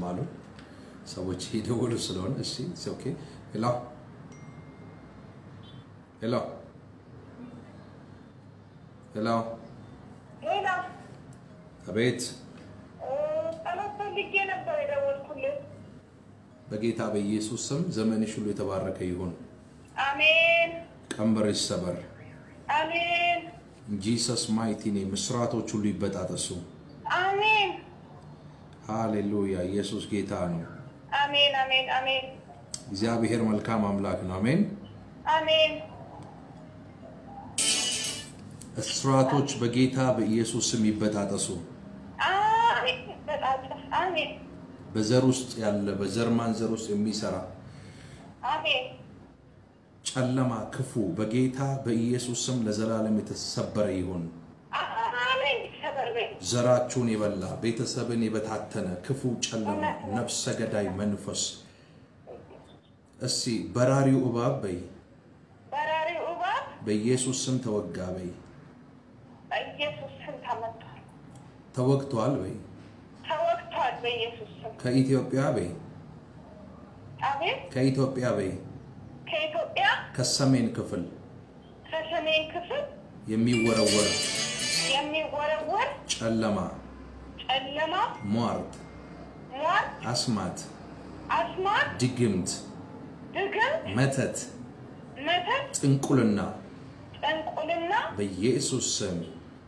ዝማሉ ሰዎች ይደውሉ ስለሆነ እሺ ኦኬ ሄሎ ሄሎ ሄሎ ሄሎ አቤት ፈልጌ ነበር የደወልኩልህ በጌታ በኢየሱስ ስም ዘመንሽ ሁሉ የተባረከ ይሁን አሜን ቀንበርሽ ሰበር አሜን in Jesus mighty name ምስራቶች ሁሉ ይበጣጠሱ አሜን ሃሌሉያ ኢየሱስ ጌታ ነው አሜን አሜን አሜን እግዚአብሔር መልካም አምላክ ነው አሜን አሜን እስራቶች በጌታ በኢየሱስ ስም ይበጣጠሱ አሜን በጣጥፍ አሜን በዘር ውስጥ ያለ በዘር ማንዘር ውስጥ የሚሰራ አሜን ጨለማ ክፉ በጌታ በኢየሱስ ስም ለዘላለም የተሰበረ ይሁን አሜን ሰበርበ ዘራችሁን ይበላ ቤተሰብን ይበታተነ ክፉ ጨለማ ነፍሰ ገዳይ መንፈስ እሺ በራሪው እባብ በይ በራሪው እባብ በኢየሱስ ስም ተወጋ በይ በኢየሱስ ስም ተመቷል ተወግቷል በይ ተወግቷል በኢየሱስ ስም ከኢትዮጵያ በይ አሜን ከኢትዮጵያ በይ ከኢትዮጵያ ከሰሜን ክፍል የሚወረወር ጨለማ ሟርት አስማት ድግምት መተት ጥንቁልና በኢየሱስ ስም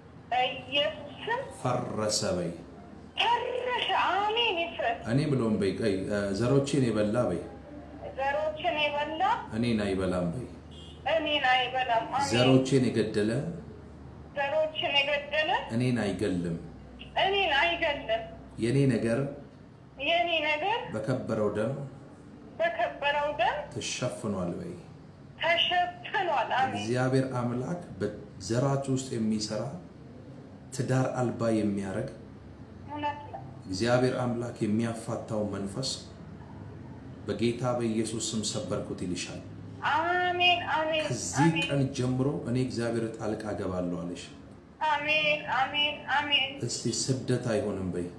ፈረሰ በይ አሜን ይፍረስ እኔ ብሎም በይ ዘሮችን የበላ በይ ዘሮችን የበላ እኔን አይበላም በይ እኔን አይበላም አሜን ዘሮችን የገደለ እኔን አይገልም የኔ ነገር በከበረው ደም ተሸፍኗል በይ ተሸፍኗል አሜን እግዚአብሔር አምላክ በዘራችሁ ውስጥ የሚሰራ ትዳር አልባ የሚያረግ እግዚአብሔር አምላክ የሚያፋታው መንፈስ በጌታ በኢየሱስ ስም ሰበርኩት ይልሻል አሜን አሜን ከዚህ ቀን ጀምሮ እኔ እግዚአብሔር ጣልቃ ገባለሁ አለሽ አሜን አሜን አሜን እስቲ ስደት አይሆንም በይ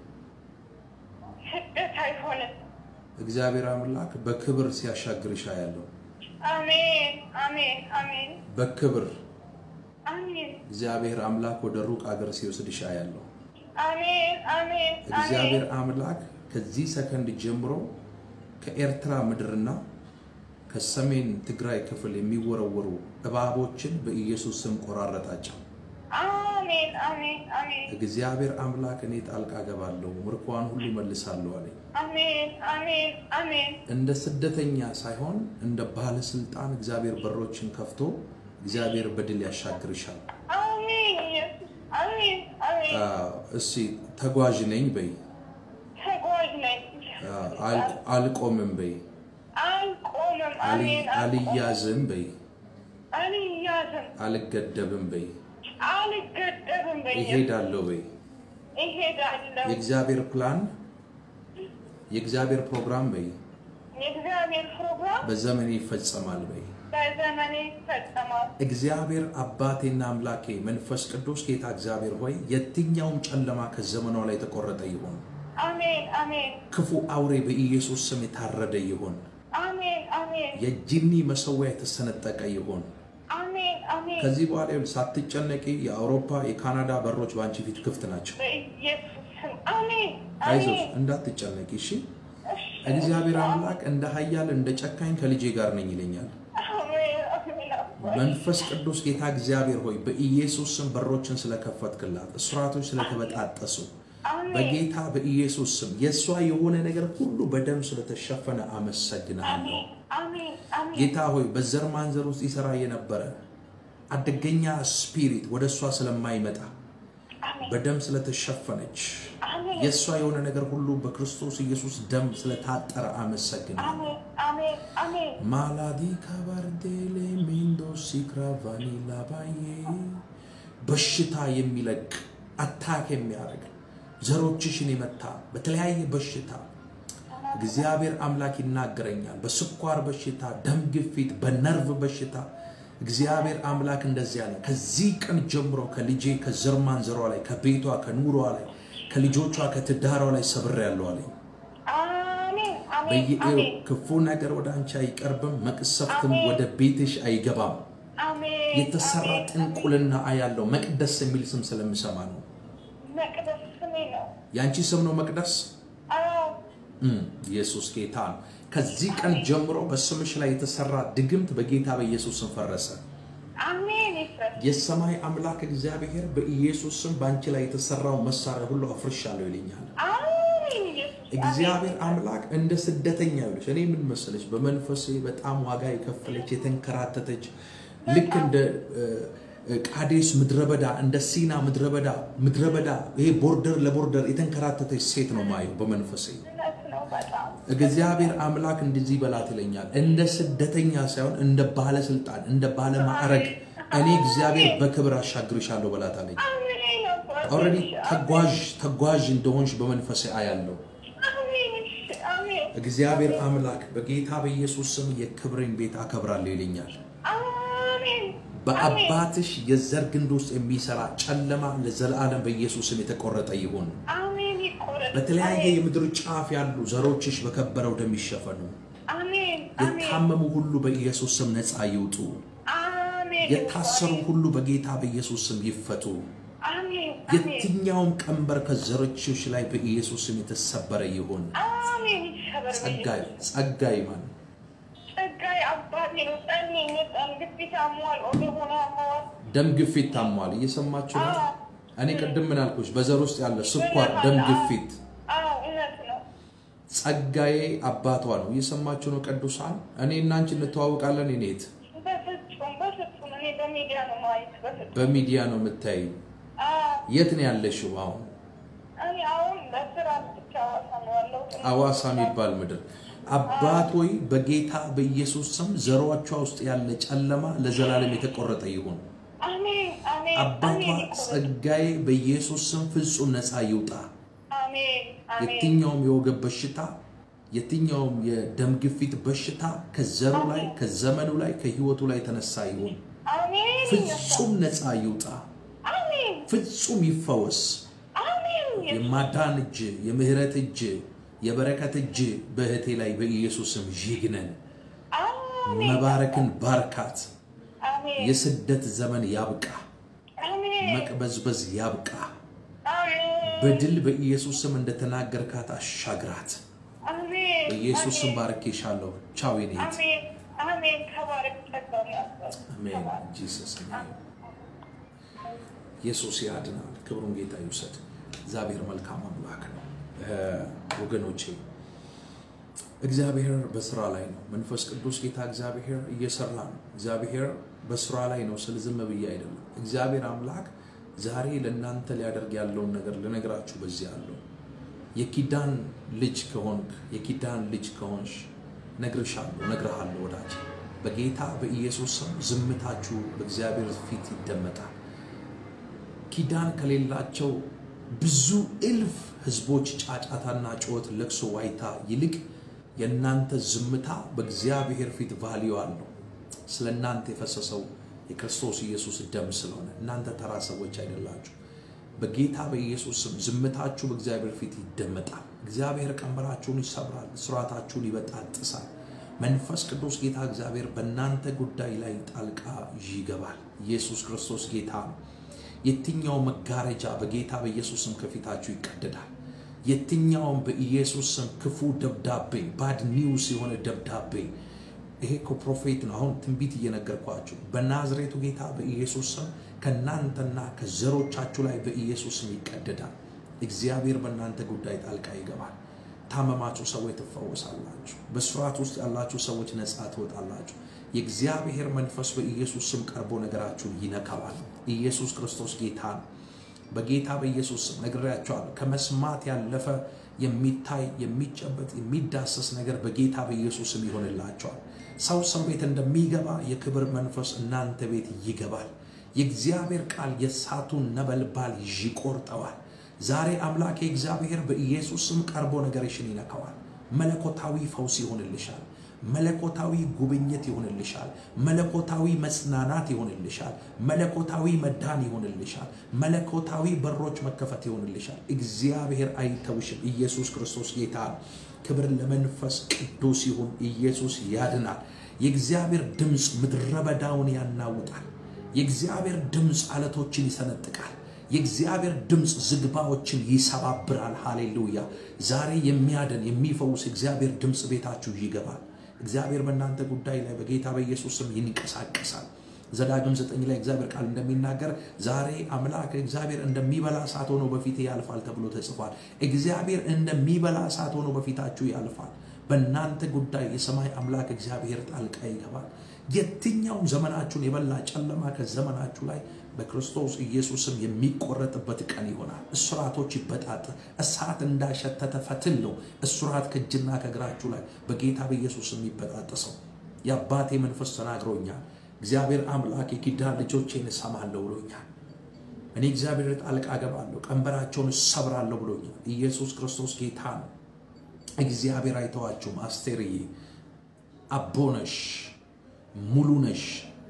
ስደት አይሆንም እግዚአብሔር አምላክ በክብር ሲያሻግርሽ ያለው አሜን አሜን አሜን በክብር አሜን እግዚአብሔር አምላክ ወደ ሩቅ አገር ሲወስድሽ ያለው አሜን አሜን እግዚአብሔር አምላክ ከዚህ ሰከንድ ጀምሮ ከኤርትራ ምድርና ከሰሜን ትግራይ ክፍል የሚወረወሩ እባቦችን በኢየሱስ ስም ቆራረጣቸው አሜን አሜን አሜን እግዚአብሔር አምላክ እኔ ጣልቃ ገባለሁ ምርኳን ሁሉ መልሳለሁ አለኝ አሜን አሜን አሜን እንደ ስደተኛ ሳይሆን እንደ ባለስልጣን እግዚአብሔር በሮችን ከፍቶ እግዚአብሔር በድል ያሻግርሻል አሜን ኢየሱስ አሜን አሜን እሺ ተጓዥ ነኝ በይ ተጓዥ ነኝ አልቆምም በይ አልቆምም አሜን አልያዝም በይ አልያዝም አልገደብም በይ አልገደብም በይ እሄዳለሁ በይ እሄዳለሁ የእግዚአብሔር ፕላን የእግዚአብሔር ፕሮግራም በይ የእግዚአብሔር ፕሮግራም በዘመኔ ይፈጸማል በይ በዘመኔ ይፈጸማል እግዚአብሔር አባቴና አምላኬ መንፈስ ቅዱስ ጌታ እግዚአብሔር ሆይ የትኛውም ጨለማ ከዘመኗ ላይ ተቆረጠ ይሁን አሜን አሜን ክፉ አውሬ በኢየሱስ ስም የታረደ ይሁን አሜን አሜን የጂኒ መሰዊያ የተሰነጠቀ ይሁን አሜን አሜን ከዚህ በኋላ ሳትጨነቂ የአውሮፓ የካናዳ በሮች ባንቺ ፊት ክፍት ናቸው በኢየሱስ ስም አሜን አይዞሽ እንዳትጨነቂ እሺ እግዚአብሔር አምላክ እንደ ኃያል እንደ ጨካኝ ከልጄ ጋር ነኝ ይለኛል መንፈስ ቅዱስ ጌታ እግዚአብሔር ሆይ በኢየሱስ ስም በሮችን ስለከፈትክላት እስራቶች ስለተበጣጠሱ በጌታ በኢየሱስ ስም የሷ የሆነ ነገር ሁሉ በደም ስለተሸፈነ አመሰግናለሁ አሜን አሜን ጌታ ሆይ በዘር ማንዘር ውስጥ ይሰራ የነበረ አደገኛ ስፒሪት ወደሷ ስለማይመጣ በደም ስለተሸፈነች የሷ የሆነ ነገር ሁሉ በክርስቶስ ኢየሱስ ደም ስለታጠረ አመሰግናለሁ አሜን አሜን ማላዲ ካባርዴሌ ሚንዶ ሲክራቫኒ ላባዬ በሽታ የሚለቅ አታክ የሚያደርግ ዘሮችሽን ይመታ በተለያየ በሽታ እግዚአብሔር አምላክ ይናገረኛል በስኳር በሽታ ደም ግፊት በነርቭ በሽታ እግዚአብሔር አምላክ እንደዚህ ያለ ከዚህ ቀን ጀምሮ ከልጄ ከዘርማን ዘሯ ላይ ከቤቷ ከኑሯ ላይ ከልጆቿ ከትዳሯ ላይ ሰብሬያለሁ አለኝ አሜን ክፉ ነገር ወደ አንቺ አይቀርብም መቅሰፍትም ወደ ቤትሽ አይገባም አሜን የተሰራ ጥንቁልና አያለው መቅደስ የሚል ስም ስለምሰማ ነው መቅደስ ስሜ ነው ያንቺ ስም ነው መቅደስ ኢየሱስ ጌታ ከዚህ ቀን ጀምሮ በስምሽ ላይ የተሰራ ድግምት በጌታ በኢየሱስ ስም ፈረሰ አሜን የሰማይ አምላክ እግዚአብሔር በኢየሱስ ስም ባንቺ ላይ የተሰራው መሳሪያ ሁሉ አፍርሻለሁ ይለኛል አሜን እግዚአብሔር አምላክ እንደ ስደተኛ ይልሽ እኔ ምን መሰለሽ በመንፈሴ በጣም ዋጋ የከፈለች የተንከራተተች ልክ እንደ ቃዴስ ምድረበዳ እንደ ሲና ምድረበዳ ይሄ ቦርደር ለቦርደር የተንከራተተች ሴት ነው ማየው በመንፈሴ እግዚአብሔር አምላክ እንደዚህ በላት ይለኛል እንደ ስደተኛ ሳይሆን እንደ ባለ ስልጣን እንደ ባለ ማዕረግ እኔ እግዚአብሔር በክብር አሻግርሻለሁ በላት አለኝ ኦሬዲ ተጓዥ እንደሆንሽ በመንፈሴ አያለው እግዚአብሔር አምላክ በጌታ በኢየሱስ ስም የክብርን ቤት አከብራለሁ ይለኛል አሜን በአባትሽ የዘር ግንድ ውስጥ የሚሰራ ጨለማ ለዘላለም በኢየሱስ ስም የተቆረጠ ይሁን አሜን ይቆረጥ በተለያየ የምድር ጫፍ ያሉ ዘሮችሽ በከበረው ደም ይሸፈኑ አሜን የታመሙ ሁሉ በኢየሱስ ስም ነፃ ይውጡ አሜን የታሰሩ ሁሉ በጌታ በኢየሱስ ስም ይፈቱ አሜን የትኛውም ቀንበር ከዘሮችሽ ላይ በኢየሱስ ስም የተሰበረ ይሁን አሜን ጸጋይ ማን ጸጋይ አባቴ ነው ደም ግፊት ታሟል እየሰማችሁ ነው እኔ ቀደም ምን አልኩሽ በዘር ውስጥ ያለ ስኳር ደም ግፊት ጸጋዬ አባቷ ነው እየሰማችሁ ነው ቅዱሳን እኔ እና አንቺ እንተዋወቃለን እኔት በሚዲያ ነው የምታይ የት ነው ያለሽው አሁን እኔ አሁን ለስራ ብቻ አዋሳ የሚባል ምድር አባት ሆይ በጌታ በኢየሱስ ስም ዘሮቿ ውስጥ ያለ ጨለማ ለዘላለም የተቆረጠ ይሁን አሜን አሜን አባቷ ጸጋዬ በኢየሱስ ስም ፍጹም ነፃ ይውጣ አሜን የትኛውም የወገብ በሽታ የትኛውም የደም ግፊት በሽታ ከዘሩ ላይ ከዘመኑ ላይ ከህይወቱ ላይ ተነሳ ይሁን አሜን ፍጹም ነፃ ይውጣ አሜን ፍጹም ይፈወስ አሜን የማዳን እጅ የምህረት እጅ የበረከት እጅ በእህቴ ላይ በኢየሱስ ስም ይግነን አሜን መባረክን ባርካት አሜን የስደት ዘመን ያብቃ አሜን መቅበዝበዝ ያብቃ አሜን በድል በኢየሱስ ስም እንደተናገርካት አሻግራት አሜን በኢየሱስ ስም ባርኬሻለሁ ቻው የኔት አሜን አሜን ተባረክ ተባረክ አሜን ጂሰስ ኔም ኢየሱስ ያድናል ክብሩን ጌታ ይውሰድ እግዚአብሔር መልካም አምላክ ነው ወገኖቼ እግዚአብሔር በስራ ላይ ነው መንፈስ ቅዱስ ጌታ እግዚአብሔር እየሰራ ነው እግዚአብሔር በስራ ላይ ነው ስለዝም ብዬ አይደለም እግዚአብሔር አምላክ ዛሬ ለእናንተ ሊያደርግ ያለውን ነገር ልነግራችሁ በዚህ ያለው የኪዳን ልጅ ከሆንክ የኪዳን ልጅ ከሆንሽ ነግርሃለሁ ወዳጅ በጌታ በኢየሱስ ስም ዝምታችሁ በእግዚአብሔር ፊት ይደመጣል ኪዳን ከሌላቸው ብዙ እልፍ ህዝቦች ጫጫታና ጮት ለቅሶ ዋይታ ይልቅ የናንተ ዝምታ በእግዚአብሔር ፊት ቫልዩ አለው ስለናንተ የፈሰሰው የክርስቶስ ኢየሱስ ደም ስለሆነ እናንተ ተራ ሰዎች አይደላችሁ በጌታ በኢየሱስ ስም ዝምታችሁ በእግዚአብሔር ፊት ይደመጣል እግዚአብሔር ቀንበራችሁን ይሰብራል ስራታችሁን ይበጣጥሳል መንፈስ ቅዱስ ጌታ እግዚአብሔር በእናንተ ጉዳይ ላይ ጣልቃ ይገባል ኢየሱስ ክርስቶስ ጌታ ነው የትኛው መጋረጃ በጌታ በኢየሱስ ስም ከፊታችሁ ይቀደዳል የትኛው በኢየሱስ ስም ክፉ ደብዳቤ ባድ ኒውስ የሆነ ደብዳቤ ይሄ ፕሮፌት ነው አሁን ትንቢት እየነገርኳችሁ በናዝሬቱ ጌታ በኢየሱስ ስም ከናንተና ከዘሮቻችሁ ላይ በኢየሱስ ስም ይቀደዳል እግዚአብሔር በእናንተ ጉዳይ ጣልቃ ይገባል ታመማችሁ ሰዎች ተፈወሳላችሁ በስራት ውስጥ ያላችሁ ሰዎች ነፃ ትወጣላችሁ የእግዚአብሔር መንፈስ በኢየሱስ ስም ቀርቦ ነገራችሁን ይነካዋል ኢየሱስ ክርስቶስ ጌታ በጌታ በኢየሱስ ስም ነግራችኋለሁ ከመስማት ያለፈ የሚታይ የሚጨበጥ የሚዳሰስ ነገር በጌታ በኢየሱስ ስም ይሆንላችኋል ሰው ቤት እንደሚገባ የክብር መንፈስ እናንተ ቤት ይገባል የእግዚአብሔር ቃል የሳቱን ነበልባል ይቆርጠዋል ዛሬ አምላኬ እግዚአብሔር በኢየሱስ ስም ቀርቦ ነገርሽን ይነካዋል መለኮታዊ ፈውስ ይሆንልሻል መለኮታዊ ጉብኝት ይሆንልሻል መለኮታዊ መጽናናት ይሆንልሻል መለኮታዊ መዳን ይሆንልሻል መለኮታዊ በሮች መከፈት ይሆንልሻል እግዚአብሔር አይተውሽም ኢየሱስ ክርስቶስ ጌታ ክብር ለመንፈስ ቅዱስ ይሁን። ኢየሱስ ያድናል። የእግዚአብሔር ድምጽ ምድረ በዳውን ያናውጣል። የእግዚአብሔር ድምጽ አለቶችን ይሰነጥቃል። የእግዚአብሔር ድምጽ ዝግባዎችን ይሰባብራል። ሃሌሉያ! ዛሬ የሚያድን የሚፈውስ እግዚአብሔር ድምጽ ቤታችሁ ይገባል። እግዚአብሔር በእናንተ ጉዳይ ላይ በጌታ በኢየሱስ ስም ይንቀሳቀሳል። ዘዳግም 9 ላይ እግዚአብሔር ቃል እንደሚናገር ዛሬ አምላክ እግዚአብሔር እንደሚበላ እሳት ሆኖ በፊቴ ያልፋል ተብሎ ተጽፏል። እግዚአብሔር እንደሚበላ እሳት ሆኖ በፊታችሁ ያልፋል። በእናንተ ጉዳይ የሰማይ አምላክ እግዚአብሔር ጣልቃ ይገባል። የትኛውም ዘመናችሁን የበላ ጨለማ ከዘመናችሁ ላይ በክርስቶስ ኢየሱስም የሚቆረጥበት ቀን ይሆናል። እስራቶች ይበጣጥ። እሳት እንዳሸተተ ፈትል ነው እስራት ከእጅና ከእግራችሁ ላይ በጌታ በኢየሱስም ይበጣጠሰው። የአባቴ መንፈስ ተናግሮኛል። እግዚአብሔር አምላክ የኪዳን ልጆቼን እሰማለሁ ብሎኛል። እኔ እግዚአብሔር ጣልቃ ገባለሁ፣ ቀንበራቸውን ሰብራለሁ ብሎኛል። ኢየሱስ ክርስቶስ ጌታ ነው። እግዚአብሔር አይተዋችሁም። አስቴርዬ አቦነሽ ሙሉነሽ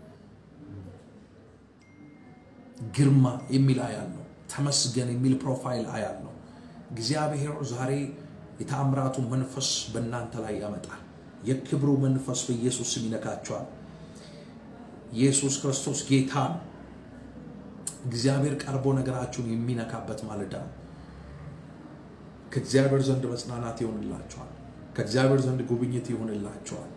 ግርማ የሚል አያለው፣ ተመስገን የሚል ፕሮፋይል አያለው። እግዚአብሔር ዛሬ የተአምራቱ መንፈስ በእናንተ ላይ ያመጣል። የክብሩ መንፈስ በኢየሱስ ስም ይነካቸዋል። ኢየሱስ ክርስቶስ ጌታ ነው። እግዚአብሔር ቀርቦ ነገራችሁን የሚነካበት ማለዳ ነው። ከእግዚአብሔር ዘንድ መጽናናት ይሆንላችኋል። ከእግዚአብሔር ዘንድ ጉብኝት ይሆንላችኋል።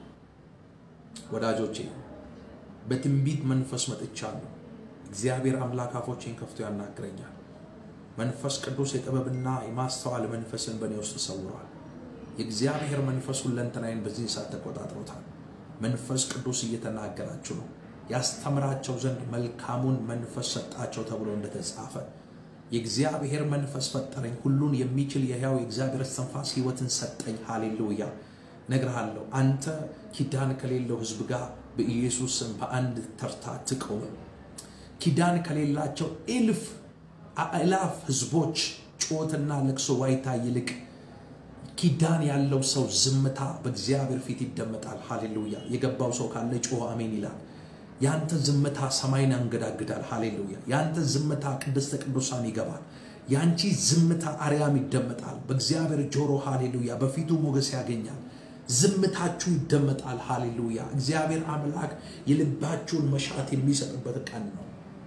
ወዳጆቼ በትንቢት መንፈስ መጥቻለሁ። እግዚአብሔር አምላክ አፎቼን ከፍቶ ያናግረኛል። መንፈስ ቅዱስ የጥበብና የማስተዋል መንፈስን በእኔ ውስጥ ሰውሯል። የእግዚአብሔር መንፈስ ሁለንተናዬን በዚህ ሰዓት ተቆጣጥሮታል። መንፈስ ቅዱስ እየተናገራችሁ ነው። ያስተምራቸው ዘንድ መልካሙን መንፈስ ሰጣቸው ተብሎ እንደተጻፈ የእግዚአብሔር መንፈስ ፈጠረኝ፣ ሁሉን የሚችል የሕያው የእግዚአብሔር እስትንፋስ ሕይወትን ሰጠኝ። ሃሌሉያ! ነግርሃለሁ፣ አንተ ኪዳን ከሌለው ሕዝብ ጋር በኢየሱስ ስም በአንድ ተርታ ትቆም። ኪዳን ከሌላቸው እልፍ አእላፍ ሕዝቦች ጩኸትና ለቅሶ ዋይታ ይልቅ ኪዳን ያለው ሰው ዝምታ በእግዚአብሔር ፊት ይደመጣል። ሃሌሉያ! የገባው ሰው ካለ ጮህ አሜን ይላል። ያንተ ዝምታ ሰማይን ያንገዳግዳል። ሃሌሉያ! ያንተ ዝምታ ቅድስተ ቅዱሳን ይገባል። ያንቺ ዝምታ አርያም ይደመጣል በእግዚአብሔር ጆሮ። ሃሌሉያ! በፊቱ ሞገስ ያገኛል። ዝምታችሁ ይደመጣል። ሃሌሉያ! እግዚአብሔር አምላክ የልባችሁን መሻት የሚሰጥበት ቀን ነው።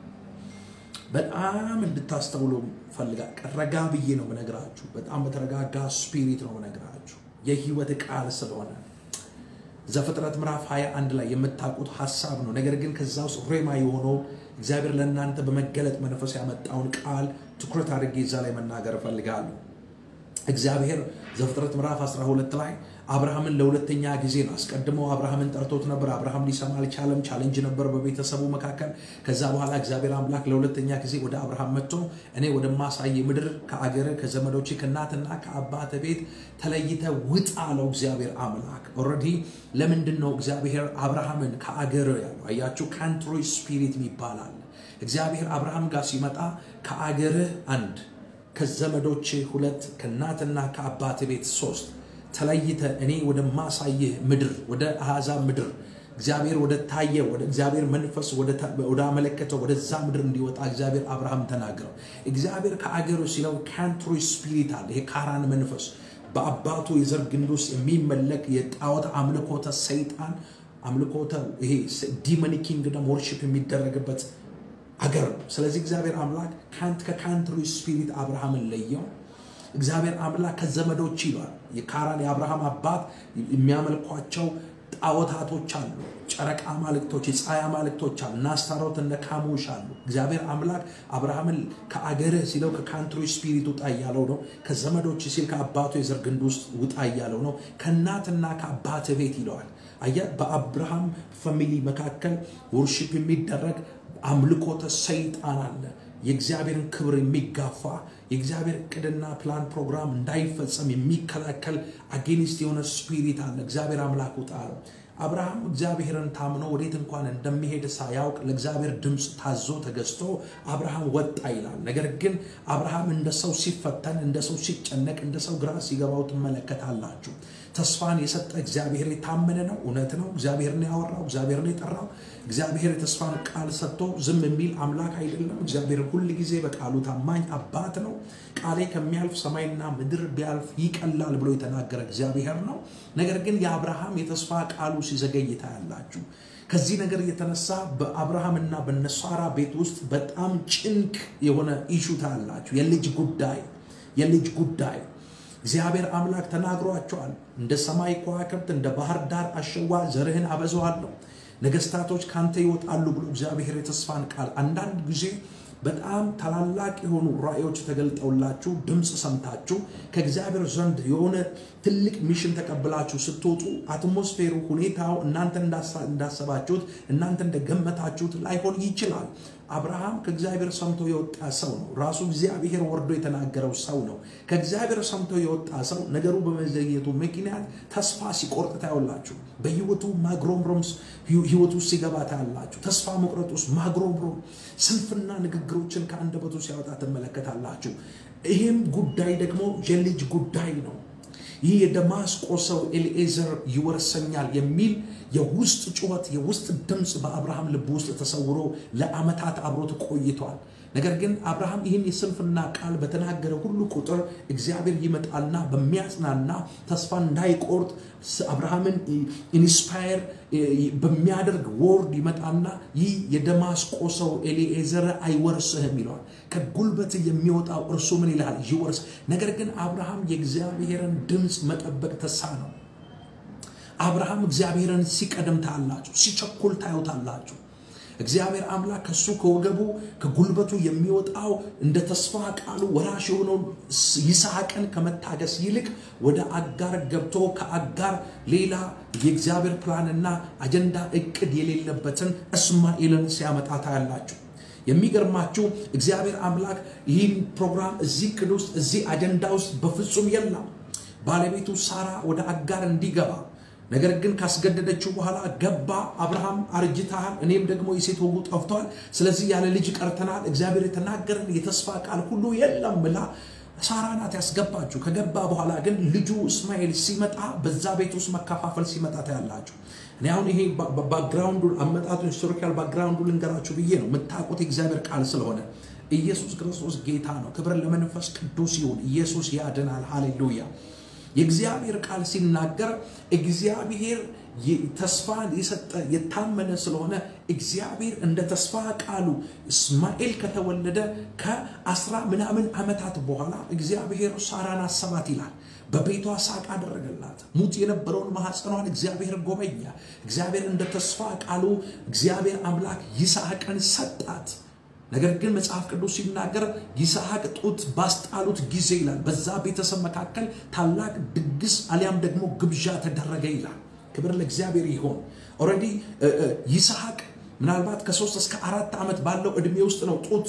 በጣም እንድታስተውሉ ፈልጋለሁ። ረጋ ብዬ ነው መነግራችሁ። በጣም በተረጋጋ ስፒሪት ነው መነግራችሁ። የህይወት ቃል ስለሆነ ዘፍጥረት ምዕራፍ 21 ላይ የምታውቁት ሐሳብ ነው። ነገር ግን ከዛው ሬማ የሆነው እግዚአብሔር ለእናንተ በመገለጥ መንፈስ ያመጣውን ቃል ትኩረት አድርጌ እዛ ላይ መናገር ፈልጋለሁ። እግዚአብሔር ዘፍጥረት ምዕራፍ 12 ላይ አብርሃምን ለሁለተኛ ጊዜ ነው። አስቀድሞ አብርሃምን ጠርቶት ነበር። አብርሃም ሊሰማ አልቻለም። ቻሌንጅ ነበር በቤተሰቡ መካከል። ከዛ በኋላ እግዚአብሔር አምላክ ለሁለተኛ ጊዜ ወደ አብርሃም መጥቶ እኔ ወደማሳይ ምድር ከአገር ከዘመዶች ከእናትና ከአባት ቤት ተለይተ ውጣ አለው እግዚአብሔር አምላክ። ኦሬዲ ለምንድነው እግዚአብሔር አብርሃምን ከአገር ያለው? አያችሁ፣ ካንትሪ ስፒሪት ይባላል። እግዚአብሔር አብርሃም ጋር ሲመጣ ከአገር አንድ፣ ከዘመዶች ሁለት፣ ከእናትና ከአባት ቤት ሶስት ተለይተ እኔ ወደ ማሳየህ ምድር ወደ አሕዛብ ምድር እግዚአብሔር ወደ ታየ ወደ እግዚአብሔር መንፈስ ወደ አመለከተው ወደዛ ምድር እንዲወጣ እግዚአብሔር አብርሃም ተናገረው። እግዚአብሔር ከአገሩ ሲለው ካንትሪ ስፒሪት አለ። ይሄ ካራን መንፈስ በአባቱ የዘር ግንድ ውስጥ የሚመለክ የጣዖት አምልኮተ ሰይጣን አምልኮተ ይሄ ዲመን ኪንግደም ወርሺፕ የሚደረግበት አገር ነው። ስለዚህ እግዚአብሔር አምላክ ከካንትሪ ስፒሪት አብርሃምን ለየው። እግዚአብሔር አምላክ ከዘመዶች ይሏል። የካራን የአብርሃም አባት የሚያመልኳቸው ጣዖታቶች አሉ። ጨረቃ ማልክቶች፣ የፀሐይ ማልክቶች አሉ። ናስታሮት እና ካሙሽ አሉ። እግዚአብሔር አምላክ አብርሃምን ከአገር ሲለው ከካንትሪ ስፒሪት ውጣ ያለው ነው። ከዘመዶች ሲል ከአባቱ የዘር ግንድ ውስጥ ውጣ ያለው ነው። ከእናትና ከአባት ቤት ይለዋል። አያ በአብርሃም ፋሚሊ መካከል ወርሺፕ የሚደረግ አምልኮተ ሰይጣን አለ። የእግዚአብሔርን ክብር የሚጋፋ የእግዚአብሔር ቅድና ፕላን ፕሮግራም እንዳይፈጸም የሚከላከል አጌንስት የሆነ ስፒሪት አለ። እግዚአብሔር አምላክ ወጣው። አብርሃም እግዚአብሔርን ታምኖ ወዴት እንኳን እንደሚሄድ ሳያውቅ ለእግዚአብሔር ድምጽ ታዞ ተገዝቶ አብርሃም ወጣ ይላል። ነገር ግን አብርሃም እንደሰው ሲፈተን፣ እንደሰው ሲጨነቅ፣ እንደሰው ግራ ሲገባው ተመለከታላችሁ። ተስፋን የሰጠ እግዚአብሔር የታመነ ነው። እውነት ነው። እግዚአብሔርን ያወራው፣ እግዚአብሔርን የጠራው፣ እግዚአብሔር የተስፋን ቃል ሰጥቶ ዝም የሚል አምላክ አይደለም። እግዚአብሔር ሁሉ ጊዜ በቃሉ ታማኝ አባት ነው። ቃሌ ከሚያልፍ ሰማይና ምድር ቢያልፍ ይቀላል ብሎ የተናገረ እግዚአብሔር ነው። ነገር ግን የአብርሃም የተስፋ ቃሉ ሲዘገይ ታያላችሁ። ከዚህ ነገር የተነሳ በአብርሃምና በነሳራ ቤት ውስጥ በጣም ጭንቅ የሆነ ኢሹ ታያላችሁ። የልጅ ጉዳይ እግዚአብሔር አምላክ ተናግሯቸዋል። እንደ ሰማይ ከዋክብት እንደ ባህር ዳር አሸዋ ዘርህን አበዛዋለሁ፣ ነገስታቶች ካንተ ይወጣሉ ብሎ እግዚአብሔር የተስፋን ቃል አንዳንድ ጊዜ በጣም ታላላቅ የሆኑ ራእዮች ተገልጠውላችሁ ድምጽ ሰምታችሁ ከእግዚአብሔር ዘንድ የሆነ ትልቅ ሚሽን ተቀብላችሁ ስትወጡ አትሞስፌሩ ሁኔታው እናንተ እንዳሰባችሁት እናንተ እንደገመታችሁት ላይሆን ይችላል። አብርሃም ከእግዚአብሔር ሰምቶ የወጣ ሰው ነው። ራሱ እግዚአብሔር ወርዶ የተናገረው ሰው ነው። ከእግዚአብሔር ሰምቶ የወጣ ሰው ነገሩ በመዘግየቱ ምክንያት ተስፋ ሲቆርጥ ታያላችሁ። በህይወቱ ማግሮምሮም ህይወቱ ሲገባ ታያላችሁ። ተስፋ መቁረጥ ውስጥ ማግሮምሮም ስንፍና ንግግሮችን ከአንደበቱ ሲያወጣ ተመለከታላችሁ። ይሄም ጉዳይ ደግሞ የልጅ ጉዳይ ነው። ይህ የደማስቆ ሰው ኤሊኤዘር ይወርሰኛል የሚል የውስጥ ጩኸት የውስጥ ድምጽ በአብርሃም ልብ ውስጥ ተሰውሮ ለአመታት አብሮት ቆይቷል። ነገር ግን አብርሃም ይህን የስንፍና ቃል በተናገረ ሁሉ ቁጥር እግዚአብሔር ይመጣልና በሚያጽናና ተስፋ እንዳይቆርጥ አብርሃምን ኢንስፓየር በሚያደርግ ወርድ ይመጣና ይህ የደማስቆ ሰው ኤሊኤዘር አይወርስህም ይለዋል። ከጉልበት የሚወጣው እርሱ ምን ይላል? ይወርስ። ነገር ግን አብርሃም የእግዚአብሔርን ድምጽ መጠበቅ ተሳነው። አብርሃም እግዚአብሔርን ሲቀደም ታያላችሁ፣ ሲቸኩል ታዩታላችሁ። እግዚአብሔር አምላክ ከሱ ከወገቡ ከጉልበቱ የሚወጣው እንደ ተስፋ ቃሉ ወራሽ የሆነው ይስሐቅን ከመታገስ ይልቅ ወደ አጋር ገብቶ ከአጋር ሌላ የእግዚአብሔር ፕላንና አጀንዳ እቅድ የሌለበትን እስማኤልን ሲያመጣ ታያላችሁ። የሚገርማችሁ እግዚአብሔር አምላክ ይህን ፕሮግራም እዚህ እቅድ ውስጥ እዚህ አጀንዳ ውስጥ በፍጹም የለም። ባለቤቱ ሳራ ወደ አጋር እንዲገባ ነገር ግን ካስገደደችው በኋላ ገባ። አብርሃም አርጅታል፣ እኔም ደግሞ የሴት ወጉ ጠፍቷል፣ ስለዚህ ያለ ልጅ ቀርተናል፣ እግዚአብሔር የተናገረን የተስፋ ቃል ሁሉ የለም ብላ ሳራ ናት ያስገባችሁ። ከገባ በኋላ ግን ልጁ እስማኤል ሲመጣ በዛ ቤት ውስጥ መከፋፈል ሲመጣ ታያላችሁ። እኔ አሁን ይሄ ባክግራውንዱ አመጣጡ ሂስቶሪካል ባክግራውንዱ ልንገራችሁ ብዬ ነው የምታውቁት እግዚአብሔር ቃል ስለሆነ። ኢየሱስ ክርስቶስ ጌታ ነው። ክብር ለመንፈስ ቅዱስ ይሁን። ኢየሱስ ያድናል። ሃሌሉያ። የእግዚአብሔር ቃል ሲናገር እግዚአብሔር ተስፋን የሰጠ የታመነ ስለሆነ እግዚአብሔር እንደ ተስፋ ቃሉ እስማኤል ከተወለደ ከ10 ምናምን ዓመታት በኋላ እግዚአብሔር ሳራን አሰባት ይላል። በቤቷ ሳቅ አደረገላት። ሙት የነበረውን ማህፀኗን እግዚአብሔር ጎበኛ። እግዚአብሔር እንደ ተስፋ ቃሉ እግዚአብሔር አምላክ ይስሐቅን ሰጣት። ነገር ግን መጽሐፍ ቅዱስ ሲናገር ይስሐቅ ጡት ባስጣሉት ጊዜ ይላል በዛ ቤተሰብ መካከል ታላቅ ድግስ አሊያም ደግሞ ግብዣ ተደረገ ይላል። ክብር ለእግዚአብሔር ይሁን። ኦሬዲ ይስሐቅ ምናልባት ከ3 እስከ 4 ዓመት ባለው እድሜ ውስጥ ነው ጡት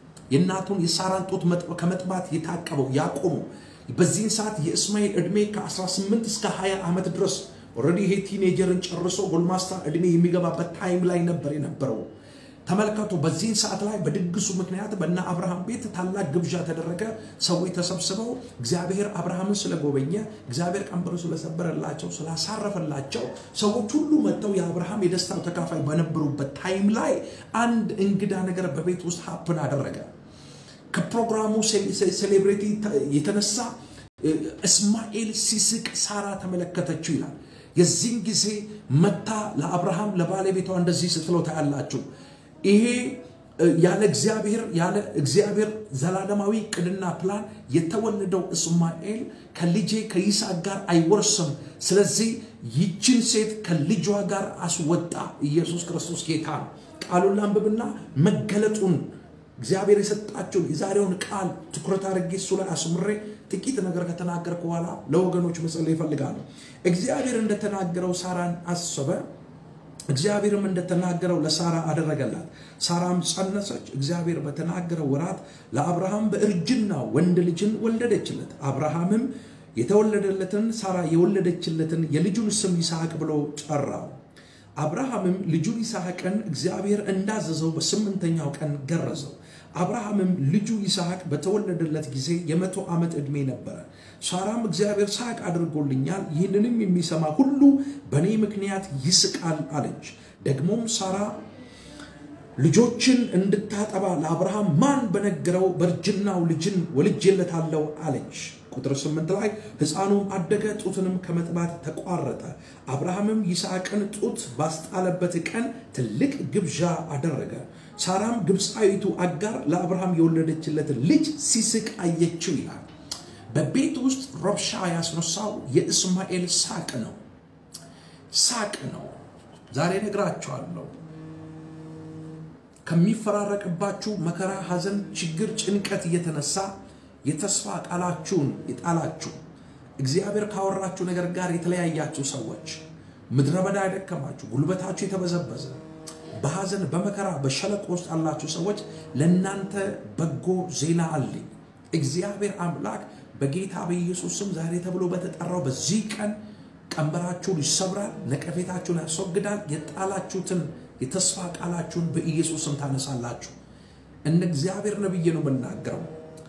የእናቱን የሳራን ጡት ከመጥባት የታቀበው ያቆመው። በዚህ ሰዓት የእስማኤል እድሜ ከ18 እስከ 20 ዓመት ድረስ ኦሬዲ ይሄ ቲኔጀርን ጨርሶ ጎልማሳ እድሜ የሚገባበት ታይም ላይ ነበር የነበረው። ተመልከቱ። በዚህ ሰዓት ላይ በድግሱ ምክንያት በእና አብርሃም ቤት ታላቅ ግብዣ ተደረገ። ሰዎች ተሰብስበው እግዚአብሔር አብርሃምን ስለጎበኘ እግዚአብሔር ቀንበሩ ስለሰበረላቸው ስላሳረፈላቸው ሰዎች ሁሉ መጥተው የአብርሃም የደስታው ተካፋይ በነበሩበት ታይም ላይ አንድ እንግዳ ነገር በቤት ውስጥ ሀፕን አደረገ። ከፕሮግራሙ ሴሌብሬቲ የተነሳ እስማኤል ሲስቅ ሳራ ተመለከተችው ይላል። የዚህን ጊዜ መታ ለአብርሃም ለባለቤቷ እንደዚህ ስትለው ታያላችሁ። ይሄ ያለ እግዚአብሔር ዘላለማዊ ቅድና ፕላን የተወለደው እስማኤል ከልጄ ከይስሐቅ ጋር አይወርስም፣ ስለዚህ ይችን ሴት ከልጇ ጋር አስወጣ። ኢየሱስ ክርስቶስ ጌታ ነው። ቃሉን አንብብና መገለጡን እግዚአብሔር የሰጣቸው የዛሬውን ቃል ትኩረት አድርጌ እሱ ላይ አስምሬ ጥቂት ነገር ከተናገርኩ በኋላ ለወገኖች መጸለይ ይፈልጋሉ። እግዚአብሔር እንደተናገረው ሳራን አሰበ። እግዚአብሔርም እንደተናገረው ለሳራ አደረገላት። ሳራም ጸነሰች። እግዚአብሔር በተናገረው ወራት ለአብርሃም በእርጅና ወንድ ልጅን ወለደችለት። አብርሃምም የተወለደለትን ሳራ የወለደችለትን የልጁን ስም ይስሐቅ ብሎ ጠራው። አብርሃምም ልጁን ይስሐቅን እግዚአብሔር እንዳዘዘው በ8ኛው ቀን ገረዘው። አብርሃምም ልጁ ይስሐቅ በተወለደለት ጊዜ የ100 ዓመት ዕድሜ ነበር። ሳራም እግዚአብሔር ሳቅ አድርጎልኛል፣ ይህንንም የሚሰማ ሁሉ በኔ ምክንያት ይስቃል አለች። ደግሞም ሳራ ልጆችን እንድታጠባ ለአብርሃም ማን በነገረው በርጅናው ልጅን ወልጄለታለሁ አለች። ቁጥር 8 ላይ ሕፃኑም አደገ ጡትንም ከመጥባት ተቋረጠ። አብርሃምም ይስሐቅን ጡት ባስጣለበት ቀን ትልቅ ግብዣ አደረገ። ሳራም ግብፃዊቱ አጋር ለአብርሃም የወለደችለት ልጅ ሲስቅ አየችው ይላል። በቤት ውስጥ ረብሻ ያስነሳው የእስማኤል ሳቅ ነው። ዛሬ ነግራችኋለሁ። ከሚፈራረቅባችሁ መከራ፣ ሐዘን፣ ችግር፣ ጭንቀት የተነሳ የተስፋ ቃላችሁን ይጣላችሁ እግዚአብሔር ካወራችሁ ነገር ጋር የተለያያችሁ ሰዎች፣ ምድረ በዳ ያደከማችሁ፣ ጉልበታችሁ የተበዘበዘ፣ በሐዘን በመከራ በሸለቆ ውስጥ ያላችሁ ሰዎች ለእናንተ በጎ ዜና አለኝ። እግዚአብሔር አምላክ በጌታ በኢየሱስ ስም ዛሬ ተብሎ በተጠራው በዚህ ቀን ቀንበራችሁን ይሰብራል፣ ነቀፌታችሁን ያስወግዳል። የጣላችሁትን የተስፋ ቃላችሁን በኢየሱስ ስም ታነሳላችሁ። እንደ እግዚአብሔር ነብይ ነው መናገረው።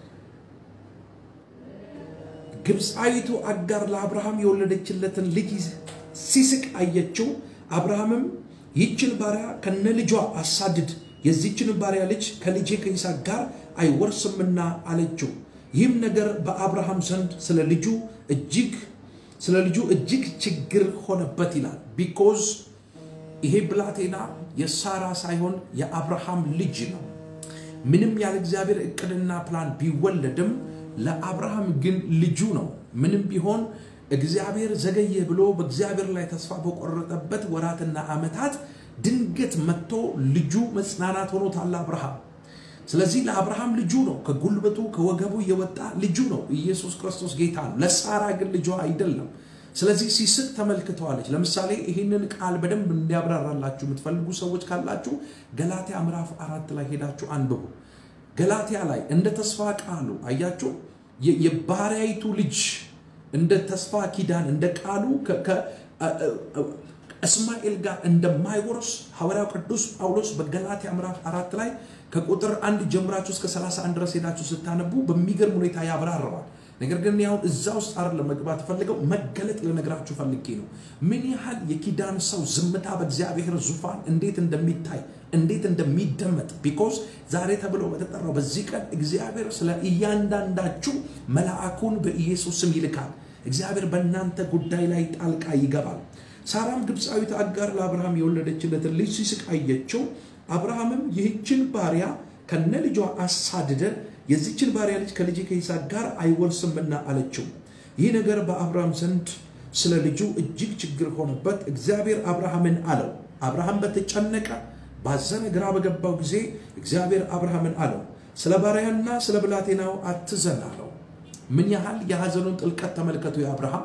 ግብፃዊቱ አጋር ለአብርሃም የወለደችለትን ልጅ ሲስቅ አየችው። አብርሃምም ይህችን ባሪያ ከነልጇ አሳድድ፣ የዚህችን ባሪያ ልጅ ከልጄ ከይስሐቅ ጋር አይወርስምና አለችው። ይህም ነገር በአብርሃም ዘንድ ስለ ልጁ እጅግ ችግር ሆነበት ይላል። ቢኮዝ ይሄ ብላቴና የሳራ ሳይሆን የአብርሃም ልጅ ነው። ምንም ያለ እግዚአብሔር እቅድና ፕላን ቢወለድም ለአብርሃም ግን ልጁ ነው። ምንም ቢሆን እግዚአብሔር ዘገየ ብሎ በእግዚአብሔር ላይ ተስፋ በቆረጠበት ወራትና ዓመታት ድንገት መጥቶ ልጁ መጽናናት ሆኖታል አብርሃም። ስለዚህ ለአብርሃም ልጁ ነው፣ ከጉልበቱ ከወገቡ የወጣ ልጁ ነው። ኢየሱስ ክርስቶስ ጌታ ነው። ለሳራ ግን ልጇ አይደለም። ስለዚህ ሲስቅ ተመልክተዋለች። ለምሳሌ ይህንን ቃል በደንብ እንዲያብራራላችሁ የምትፈልጉ ሰዎች ካላችሁ ገላትያ ምዕራፍ 4 ላይ ሄዳችሁ አንብቡ። ገላትያ ላይ እንደ ተስፋ ቃሉ አያችሁ የባሪያይቱ ልጅ እንደ ተስፋ ኪዳን እንደ ቃሉ እስማኤል ጋር እንደማይወርስ ሐዋርያው ቅዱስ ጳውሎስ በገላትያ ምዕራፍ 4 ላይ ከቁጥር 1 ጀምራችሁ እስከ 31 ድረስ ሄዳችሁ ስታነቡ በሚገርም ሁኔታ ያብራራዋል። ነገር ግን ያው እዛው ውስጥ አይደለም መግባት ፈልገው መገለጥ ለነግራችሁ ፈልጌ ነው። ምን ያህል የኪዳን ሰው ዝምታ በእግዚአብሔር ዙፋን እንዴት እንደሚታይ እንዴት እንደሚደመጥ ቢኮዝ ዛሬ ተብሎ በተጠራው በዚህ ቀን እግዚአብሔር ስለ እያንዳንዳችሁ መልአኩን በኢየሱስ ስም ይልካል። እግዚአብሔር በእናንተ ጉዳይ ላይ ጣልቃ ይገባል። ሳራም ግብፃዊት አጋር ለአብርሃም የወለደችለትን ልጅ ሲስቅ አየችው። አብርሃምም ይህችን ባሪያ ከነልጇ አሳድደ፣ የዚህችን ባሪያ ልጅ ከልጄ ከይስሐቅ ጋር አይወርስምና አለችው። ይህ ነገር በአብርሃም ዘንድ ስለ ልጁ እጅግ ችግር ሆነበት። እግዚአብሔር አብርሃምን አለው። አብርሃም በተጨነቀ ባዘነ ግራ በገባው ጊዜ እግዚአብሔር አብርሃምን አለው፣ ስለ ባሪያና ስለ ብላቴናው አትዘን አለው። ምን ያህል የሐዘኑን ጥልቀት ተመልከቱ። የአብርሃም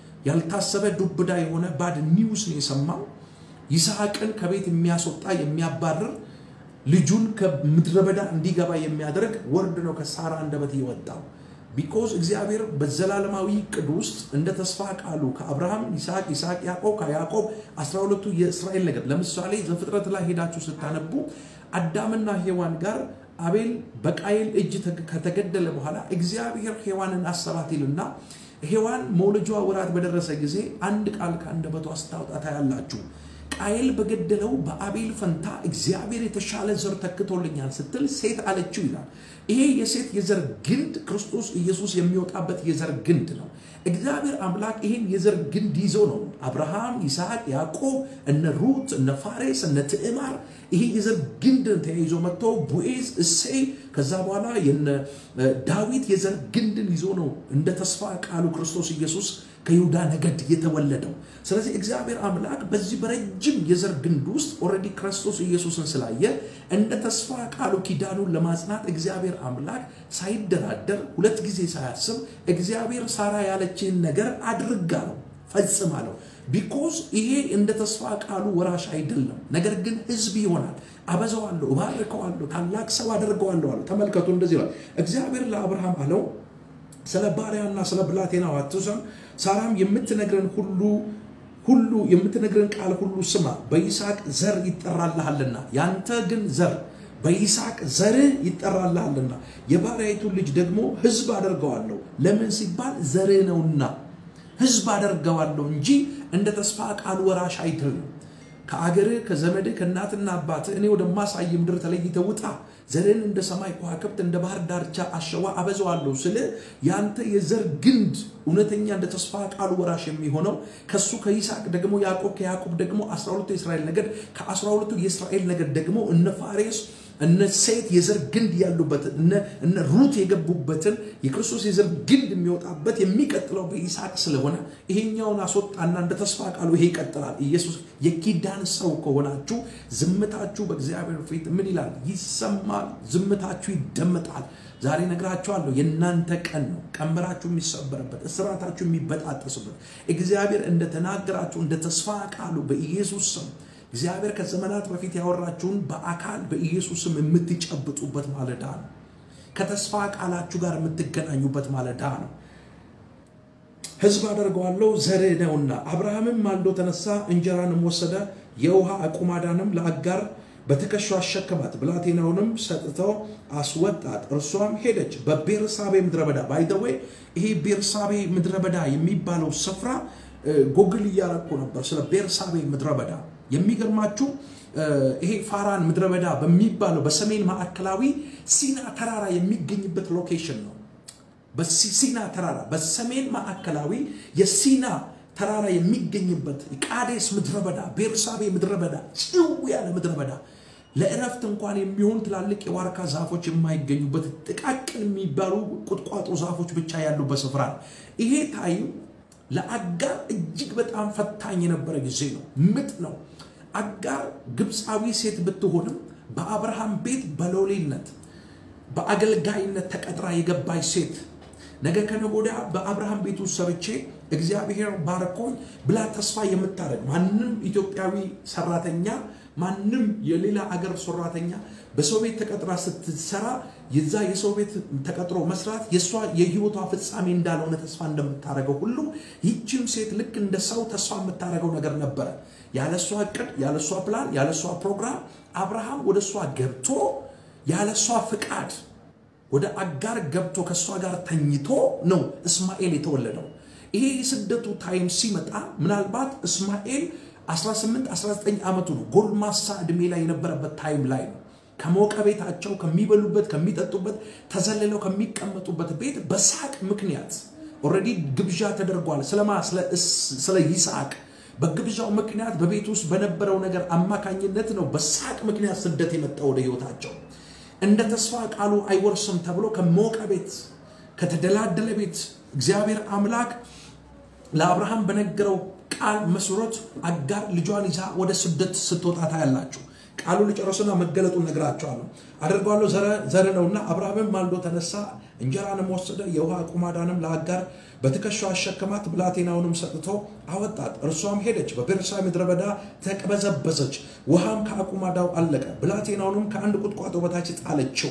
ያልታሰበ ዱብዳ የሆነ ባድ ኒውስ ነው የሰማው። ይስሐቅን ከቤት የሚያስወጣ የሚያባርር ልጁን ከምድረ በዳ እንዲገባ የሚያደርግ ወርድ ነው ከሳራ አንደበት የወጣው። ቢኮዝ እግዚአብሔር በዘላለማዊ ቅድ ውስጥ እንደ ተስፋ ቃሉ ከአብርሃም ይስሐቅ ያዕቆብ ከያዕቆብ 12ቱ የእስራኤል ነገር ለምሳሌ ዘፍጥረት ላይ ሄዳችሁ ስታነቡ አዳምና ሔዋን ጋር አቤል በቃየል እጅ ከተገደለ በኋላ እግዚአብሔር ሔዋንን አሰባት ይልና ሔዋን መውለጇ ወራት በደረሰ ጊዜ አንድ ቃል ከአንደበቷ ስታወጣ ታያላችሁ። ቃየል በገደለው በአቤል ፈንታ እግዚአብሔር የተሻለ ዘር ተክቶልኛል ስትል ሴት አለችው ይላል። ይሄ የሴት የዘር ግንድ ክርስቶስ ኢየሱስ የሚወጣበት የዘር ግንድ ነው። እግዚአብሔር አምላክ ይሄን የዘር ግንድ ይዞ ነው አብርሃም፣ ይስሐቅ፣ ያዕቆብ፣ እነ ሩት፣ እነ ፋሬስ፣ እነ ትዕማር ይሄ የዘር ግንድ ተያይዞ መጥቶ ቦዔዝ፣ እሴይ ከዛ በኋላ የነ ዳዊት የዘር ግንድን ይዞ ነው እንደ ተስፋ ቃሉ ክርስቶስ ኢየሱስ ከይሁዳ ነገድ የተወለደው። ስለዚህ እግዚአብሔር አምላክ በዚህ በረጅም የዘር ግንድ ውስጥ ኦሬዲ ክርስቶስ ኢየሱስን ስላየ እንደ ተስፋ ቃሉ ኪዳኑን ለማጽናት እግዚአብሔር አምላክ ሳይደራደር ሁለት ጊዜ ሳያስብ እግዚአብሔር ሳራ ያለችን ነገር አድርጋ ነው ፈጽማ ነው። ቢኮዝ ይሄ እንደ ተስፋ ቃሉ ወራሽ አይደለም፣ ነገር ግን ህዝብ ይሆናል። አበዛዋለሁ፣ እባርከዋለሁ፣ ታላቅ ሰው አደርገዋለሁ አለ። ተመልከቱ እንደዚህ ነው እግዚአብሔር ለአብርሃም አለው፣ ስለ ባሪያና ስለ ብላቴናው አትዘን፣ ሳራም የምትነግረን ቃል ሁሉ ስማ፣ በይስሐቅ ዘር ይጠራልሃልና ያንተ ግን ዘር በይስሐቅ ዘር ይጠራልሃልና የባሪያይቱ ልጅ ደግሞ ህዝብ አደርገዋለሁ። ለምን ሲባል ዘር ነውና ህዝብ አደርገዋለሁ እንጂ እንደ ተስፋ ቃል ወራሽ አይደለም። ከአገር ከዘመድ ከእናትና አባት እኔ ወደማሳይ ምድር ተለይተህ ውጣ ዘርን እንደ ሰማይ ከዋክብት እንደ ባህር ዳርቻ አሸዋ አበዛዋለሁ ስለ ያንተ የዘር ግንድ እውነተኛ እንደ ተስፋ ቃሉ ወራሽ የሚሆነው ከሱ ከይስሐቅ ደግሞ ያዕቆብ ከያዕቆብ ደግሞ 12 የእስራኤል ነገድ ከ12 የእስራኤል ነገድ ደግሞ እነ ፋሬስ እነ ሴት የዘር ግንድ ያሉበት እነ ሩት የገቡበትን የክርስቶስ የዘር ግንድ የሚወጣበት የሚቀጥለው በይስሐቅ ስለሆነ ይሄኛውን አስወጣና እንደ ተስፋ ቃሉ ይሄ ይቀጥላል ኢየሱስ የኪዳን ሰው ከሆናችሁ ዝምታችሁ በእግዚአብሔር ፊት ምን ይላል ይሰማል ዝምታችሁ ይደመጣል ዛሬ ነግራችኋለሁ የናንተ ቀን ነው ቀንበራችሁ የሚሰበርበት እስራታችሁ የሚበጣጠስበት እግዚአብሔር እንደተናገራችሁ እንደ ተስፋ ቃሉ በኢየሱስ ስም እግዚአብሔር ከዘመናት በፊት ያወራችሁን በአካል በኢየሱስም የምትጨብጡበት ማለዳ ነው ከተስፋ ቃላችሁ ጋር የምትገናኙበት ማለዳ ነው ሕዝብ አደርገዋለሁ ዘር ነውና አብርሃምም ማልዶ ተነሳ እንጀራንም ወሰደ የውሃ አቁማዳንም ለአጋር በትከሻው አሸከማት ብላቴናውንም ሰጥተው አስወጣት እርሷም ሄደች በቤርሳቤ ምድረበዳ ባይደዌ ይሄ ቤርሳቤ ምድረበዳ የሚባለው ስፍራ ጎግል ያረኩ ነበር ስለ ቤርሳቤ ምድረበዳ የሚገርማችሁ ይሄ ፋራን ምድረበዳ በሚባለው በሰሜን ማዕከላዊ ሲና ተራራ የሚገኝበት ሎኬሽን ነው በሲና ተራራ በሰሜን ማዕከላዊ የሲና ተራራ የሚገኝበት ቃዴስ ምድረበዳ ቤርሳቤ ምድረበዳ ጭው ያለ ምድረበዳ ለእረፍት እንኳን የሚሆን ትላልቅ የዋርካ ዛፎች የማይገኙበት ጥቃቅን የሚባሉ ቁጥቋጦ ዛፎች ብቻ ያሉበት ስፍራ ይሄ ታዩ ለአጋር እጅግ በጣም ፈታኝ የነበረ ጊዜ ነው ምጥ ነው አጋር ግብፃዊ ሴት ብትሆንም በአብርሃም ቤት በሎሌነት በአገልጋይነት ተቀጥራ የገባች ሴት ነገ ከነጎዳ በአብርሃም ቤቱ ሰርቼ እግዚአብሔር ባረኮኝ ብላ ተስፋ የምታረግ ማንንም ኢትዮጵያዊ ሰራተኛ ማንንም የሌላ አገር ሰራተኛ በሰው ቤት ተቀጥራ ስትሰራ የዛ የሰው ቤት ተቀጥሮ መስራት የሷ የህይወቷ ፍጻሜ እንዳልሆነ ተስፋ እንደምታረገው ሁሉ ይህችም ሴት ልክ እንደ ሰው ተስፋ የምታረገው ነገር ነበር ያለሷ እቅድ ያለሷ ፕላን ያለሷ ፕሮግራም አብርሃም ወደሷ ገብቶ ያለሷ ፍቃድ ወደ አጋር ገብቶ ከሷ ጋር ተኝቶ ነው እስማኤል የተወለደው ይሄ ስደቱ ታይም ሲመጣ ምናልባት እስማኤል 18 19 አመቱ ነው ጎልማሳ እድሜ ላይ የነበረበት ታይም ላይ ነው ከሞቀ ቤታቸው ከሚበሉበት ከሚጠጡበት ተዘለለው ከሚቀመጡበት ቤት በሳቅ ምክንያት ኦሬዲ ግብዣ ተደርጓል ስለ ይስሐቅ በግብዣው ምክንያት በቤት ውስጥ በነበረው ነገር አማካኝነት ነው በሳቅ ምክንያት ስደት የመጣው ወደ ህይወታቸው እንደ ተስፋ ቃሉ አይወርስም ተብሎ ከሞቀ ቤት ከተደላደለ ቤት እግዚአብሔር አምላክ ለአብርሃም በነገረው ቃል መስሮት አጋር ልጇን ይዛ ወደ ስደት ስትወጣ ታያላችሁ ቃሉ ልጨርሱና መገለጡን ነግራቸዋለሁ አደርጋለሁ ዘር ነውና አብርሃምም ማልዶ ተነሳ እንጀራንም ወሰደ የውሃ ቁማዳንም ለአጋር በትከሻው አሸከማት ብላቴናውንም ሰጥቶ አወጣት እርሷም ሄደች በቤርሳቤ ምድረበዳ ተቀበዘበዘች ውሃም ከአቁማዳው አለቀ ብላቴናውንም ከአንድ ቁጥቋጦ በታች ጣለችው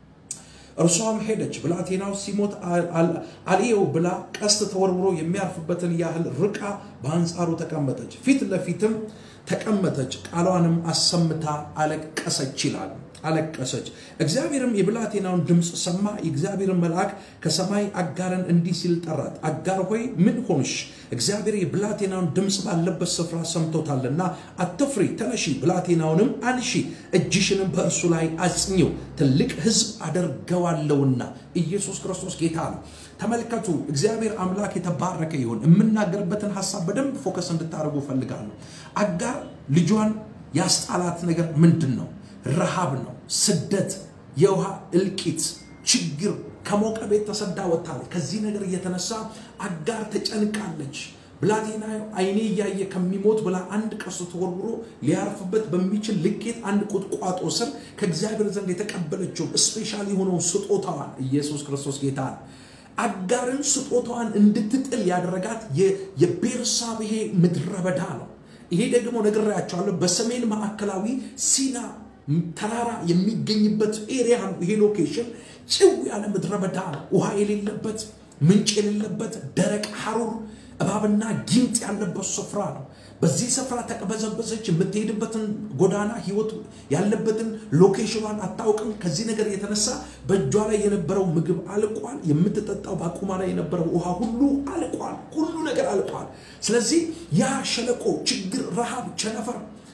እርሷም ሄደች ብላቴናው ሲሞት አልየው ብላ ቀስት ተወርውሮ የሚያርፍበትን ያህል ርቃ በአንጻሩ ተቀመጠች ፊት ለፊትም ተቀመጠች ቃሏንም አሰምታ አለቀሰች ይላል አለቀሰች እግዚአብሔርም የብላቴናውን ድምጽ ሰማ የእግዚአብሔር መልአክ ከሰማይ አጋርን እንዲህ ሲል ጠራት አጋር ሆይ ምን ሆንሽ እግዚአብሔር የብላቴናውን ድምጽ ባለበት ስፍራ ሰምቶታልና አትፍሪ ተነሺ ብላቴናውንም አንሺ እጅሽንም በእርሱ ላይ አጽኚው ትልቅ ሕዝብ አደርገዋለሁና ኢየሱስ ክርስቶስ ጌታ ነው ተመልከቱ እግዚአብሔር አምላክ የተባረከ ይሁን የምናገርበትን ሐሳብ በደንብ ፎከስ እንድታረጉ ፈልጋለሁ አጋር ልጇን ያስጣላት ነገር ምንድነው ረሃብ ነው ስደት የውሃ እልቂት ችግር ከሞቀ ቤት ተሰዳ ወጣለች ከዚህ ነገር እየተነሳ አጋር ተጨንቃለች ብላቴና አይኔ ያየ ከሚሞት ብላ አንድ ቀስት ተወርውሮ ሊያርፍበት በሚችል ልቄት አንድ ቁጥቋጦ ስር ከእግዚአብሔር ዘንድ የተቀበለችው ስፔሻሊ ሆኖ ስጦታዋን ኢየሱስ ክርስቶስ ጌታ አጋርን ስጦታዋን እንድትጥል ያደረጋት የቤርሳቤ ምድረበዳ ነው ይሄ ደግሞ ነግራያቸዋለሁ በሰሜን ማዕከላዊ ሲና ተራራ የሚገኝበት ኤሪያ ነው ይሄ ሎኬሽን ጭው ያለ ምድረበዳ ውሃ የሌለበት ምንጭ የሌለበት ደረቅ ሐሩር እባብና ጊንጥ ያለበት ስፍራ ነው በዚህ ስፍራ ተቀበዘበዘች የምትሄድበትን ጎዳና ህይወት ያለበትን ሎኬሽኗን አታውቅም ከዚህ ነገር የተነሳ በእጇ ላይ የነበረው ምግብ አልቋል የምትጠጣው ባቁማ ላይ የነበረው ውሃ ሁሉ አልቋል ሁሉ ነገር አልቋል ስለዚህ ያ ሸለቆ ችግር ረሃብ ቸነፈር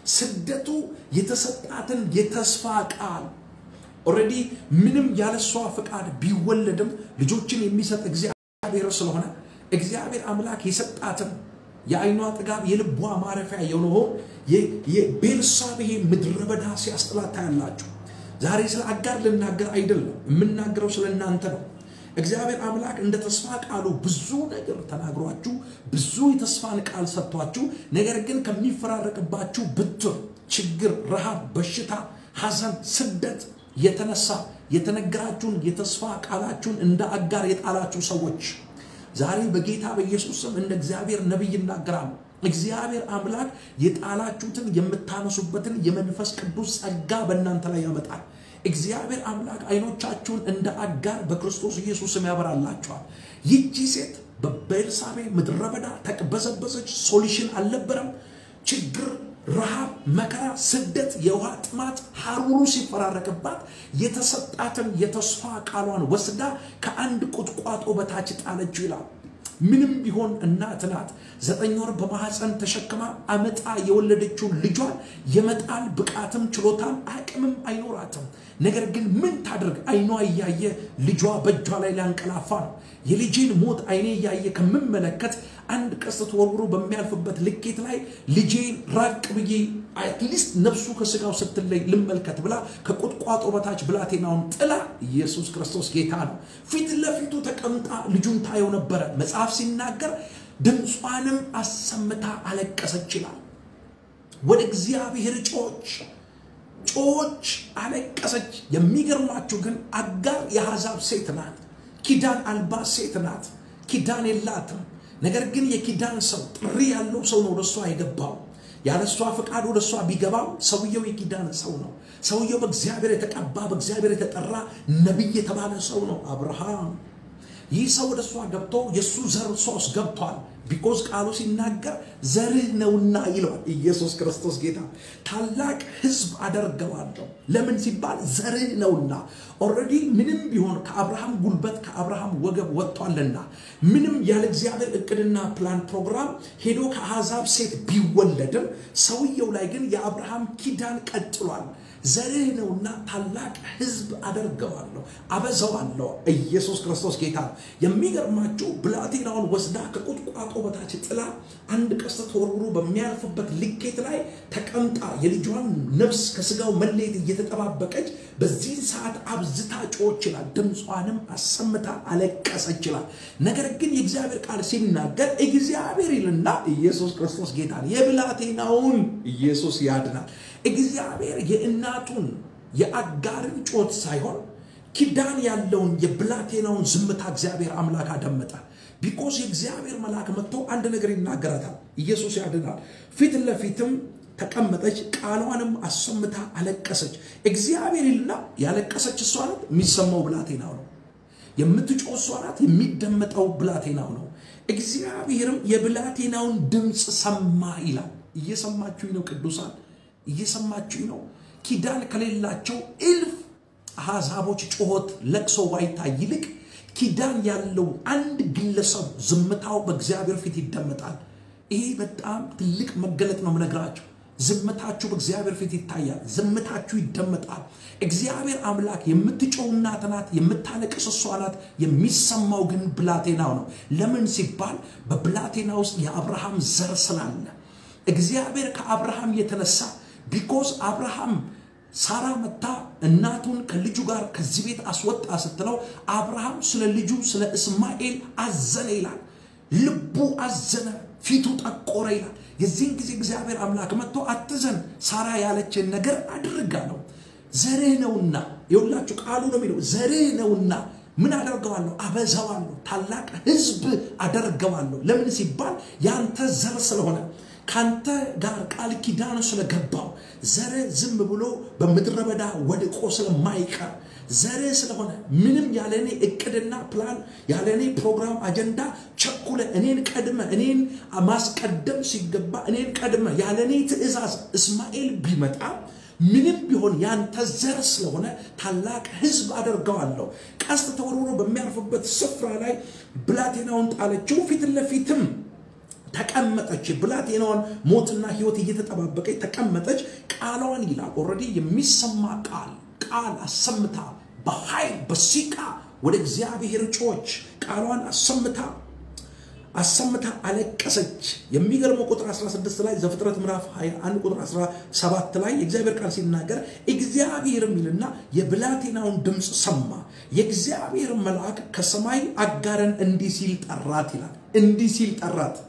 ስደቱ የተሰጣትን የተስፋ ቃል ኦሬዲ ምንም ያለሷ ፍቃድ ቢወለድም ልጆችን የሚሰጥ እግዚአብሔር ስለሆነ እግዚአብሔር አምላክ የሰጣትን የአይኗ ጥጋብ የልቧ ማረፊያ የሆነው የቤርሳቤህ ምድረ በዳ ሲያስጥላት ታያላችሁ። ዛሬ ስለ አጋር ልናገር አይደለም የምናገረው ስለ እናንተ ነው። እግዚአብሔር አምላክ እንደ ተስፋ ቃሉ ብዙ ነገር ተናግሯችሁ ብዙ የተስፋን ቃል ሰጥቷችሁ ነገር ግን ከሚፈራረቅባችሁ ብትር ችግር ረሃብ በሽታ ሐዘን ስደት የተነሳ የተነገራችሁን የተስፋ ቃላችሁን እንደ አጋር የጣላችሁ ሰዎች ዛሬ በጌታ በኢየሱስ ስም እንደ እግዚአብሔር ነብይ ይናገራል። እግዚአብሔር አምላክ የጣላችሁትን የምታነሱበትን የመንፈስ ቅዱስ ጸጋ በእናንተ ላይ ያመጣል። እግዚአብሔር አምላክ አይኖቻችሁን እንደ አጋር በክርስቶስ ኢየሱስ ስም ያበራላችኋል። ይህቺ ሴት በቤርሳቤ ምድረ በዳ ተቅበዘበዘች። ሶሉሽን አልነበረም። ችግር ረሃብ መከራ ስደት የውሃ ጥማት ሐሩሩ ሲፈራረቅባት የተሰጣትን የተስፋ ቃሏን ወስዳ ከአንድ ቁጥቋጦ በታች ጣለችው ይላል። ምንም ቢሆን እናት ናት 9 ወር በማህፀን ተሸክማ አመጣ የወለደችው ልጇን የመጣል ብቃትም ችሎታም አቅምም አይኖራትም። ነገር ግን ምን ታደርግ አይኗ ያየ ልጇ በእጇ ላይ ላንቀላፋ ነው። የልጄን ሞት አይኔ ያየ ከመመለከት አንድ ቀስት ወርውሮ በሚያልፍበት ልኬት ላይ ልጄን ራቅ ብዬ አትሊስት ነፍሱ ከስጋው ስትለይ ልመልከት ብላ ከቁጥቋጦ በታች ብላቴናውን ጥላ ኢየሱስ ክርስቶስ ጌታ ነው ፊት ለፊቱ ተቀምጣ ልጁን ታየው ነበር። መጽሐፍ ሲናገር ድምጿንም አሰምታ አለቀሰች ይላል። ወደ እግዚአብሔር ጮች አለቀሰች። የሚገርማችሁ ግን አጋር የአሕዛብ ሴት ናት። ኪዳን አልባ ሴት ናት። ኪዳን የላትም። ነገር ግን የኪዳን ሰው ጥሪ ያለው ሰው ነው ወደሷ የገባው። ያለሷ ፍቃድ ወደሷ ቢገባው ሰውየው የኪዳን ሰው ነው። ሰውየው በእግዚአብሔር የተቀባ በእግዚአብሔር የተጠራ ነብይ የተባለ ሰው ነው አብርሃም። ይህ ሰው ወደሷ ገብቶ የሱ ዘር ሶስ ገብቷል። ቢኮዝ ቃሉ ሲናገር ዘርህ ነውና ይላል ኢየሱስ ክርስቶስ ጌታ። ታላቅ ህዝብ አደርገዋለሁ ለምን ሲባል ዘርህ ነውና። ኦሬዲ ምንም ቢሆን ከአብርሃም ጉልበት ከአብርሃም ወገብ ወጥቷልና ምንም ያለ እግዚአብሔር እቅድና ፕላን ፕሮግራም ሄዶ ከአሕዛብ ሴት ቢወለድም ሰውየው ላይ ግን የአብርሃም ኪዳን ቀጥሏል። ዘርህ ነውና ታላቅ ህዝብ አደርገዋለሁ አበዛዋለሁ ኢየሱስ ክርስቶስ ጌታ። የሚገርማችሁ ብላቴናውን ወስዳ ከቁጥቋጦ በታች ጥላ አንድ ቀስት ተወርውሮ በሚያልፍበት ልኬት ላይ ተቀምጣ የልጇን ነፍስ ከስጋው መለየት እየተጠባበቀች በዚህ ሰዓት አብዝታ ጮኸች ይላል። ድምጿንም አሰምታ አለቀሰች ይላል። ነገር ግን የእግዚአብሔር ቃል ሲናገር እግዚአብሔር ይልና ኢየሱስ ክርስቶስ ጌታ የብላቴናውን ኢየሱስ ያድናል። እግዚአብሔር የእናቱን የአጋርን ጮት ሳይሆን ኪዳን ያለውን የብላቴናውን ዝምታ እግዚአብሔር አምላክ አደመጠ። ቢኮዝ የእግዚአብሔር መልአክ መጥቶ አንድ ነገር ይናገራታል። ኢየሱስ ያድናል። ፊት ለፊትም ተቀመጠች ቃሏንም አሰምታ አለቀሰች። እግዚአብሔር ይልና ያለቀሰች እሷ ናት። የሚሰማው ብላቴናው ነው። የምትጮህ እሷ ናት። የሚደመጠው ብላቴናው ነው። እግዚአብሔርም የብላቴናውን ድምጽ ሰማ ይላል። እየሰማችሁ ነው ቅዱሳን? እየሰማችሁ ነው? ኪዳን ከሌላቸው እልፍ አሕዛቦች ጮሆት ለቅሶ ዋይታ ይልቅ ኪዳን ያለው አንድ ግለሰብ ዝምታው በእግዚአብሔር ፊት ይደመጣል። ይሄ በጣም ትልቅ መገለጥ ነው የምነግራችሁ። ዝምታችሁ በእግዚአብሔር ፊት ይታያል። ዝምታችሁ ይደመጣል። እግዚአብሔር አምላክ የምትጮህ እናት ናት፣ የምታለቅስ እሷ ናት። የሚሰማው ግን ብላቴናው ነው። ለምን ሲባል በብላቴና ውስጥ የአብርሃም ዘር ስላለ እግዚአብሔር ከአብርሃም የተነሳ ቢኮዝ አብርሃም ሳራ መጣ እናቱን ከልጁ ጋር ከዚህ ቤት አስወጣ ስትለው አብርሃም ስለ ልጁ ስለ እስማኤል አዘነ ይላል። ልቡ አዘነ፣ ፊቱ ጠቆረ ይላል። የዚህን ጊዜ እግዚአብሔር አምላክ መጥቶ አትዘን ሳራ ያለችን ነገር አድርጋ ነው ዘርህ ነውና። ይኸውላችሁ ቃሉ ነው የሚለው ዘርህ ነውና ምን አደርገዋለሁ? አበዛዋለሁ፣ ታላቅ ህዝብ አደርገዋለሁ። ለምን ሲባል ያንተ ዘር ስለሆነ ካንተ ጋር ቃል ኪዳን ስለገባው ዘር ዝም ብሎ በመድረ በዳ ወድቆ ስለማይቀር ዘር ስለሆነ ምንም ያለኔ እቅድና ፕላን ያለኔ ፕሮግራም አጀንዳ ቸኩለ እኔን ቀድመ እኔን ማስቀደም ሲገባ እኔን ቀድመ ያለኔ ትእዛዝ እስማኤል ቢመጣ ምንም ቢሆን ያንተ ዘር ስለሆነ ታላቅ ህዝብ አደርገዋለሁ። ቀስት ተወርውሮ በሚያርፍበት ስፍራ ላይ ብላቴናውን ጣለችው። ፊት ለፊትም ተቀመጠች ብላቴናውን ሞትና ህይወት እየተጠባበቀች ተቀመጠች ቃሏን ይላል ኦሬዲ የሚሰማ ቃል አሰምታ በኃይል በሲቃ ወደ እግዚአብሔር ጮች ቃሏን አሰምታ አለቀሰች የሚገርመው ቁጥር 16 ላይ ዘፍጥረት ምዕራፍ 21 ቁጥር 17 ላይ የእግዚአብሔር ቃል ሲናገር እግዚአብሔር ሚልና የብላቴናውን ድምጽ ሰማ የእግዚአብሔር መልአክ ከሰማይ አጋርን እንዲህ ሲል ጠራት ይላል እንዲህ ሲል ጠራት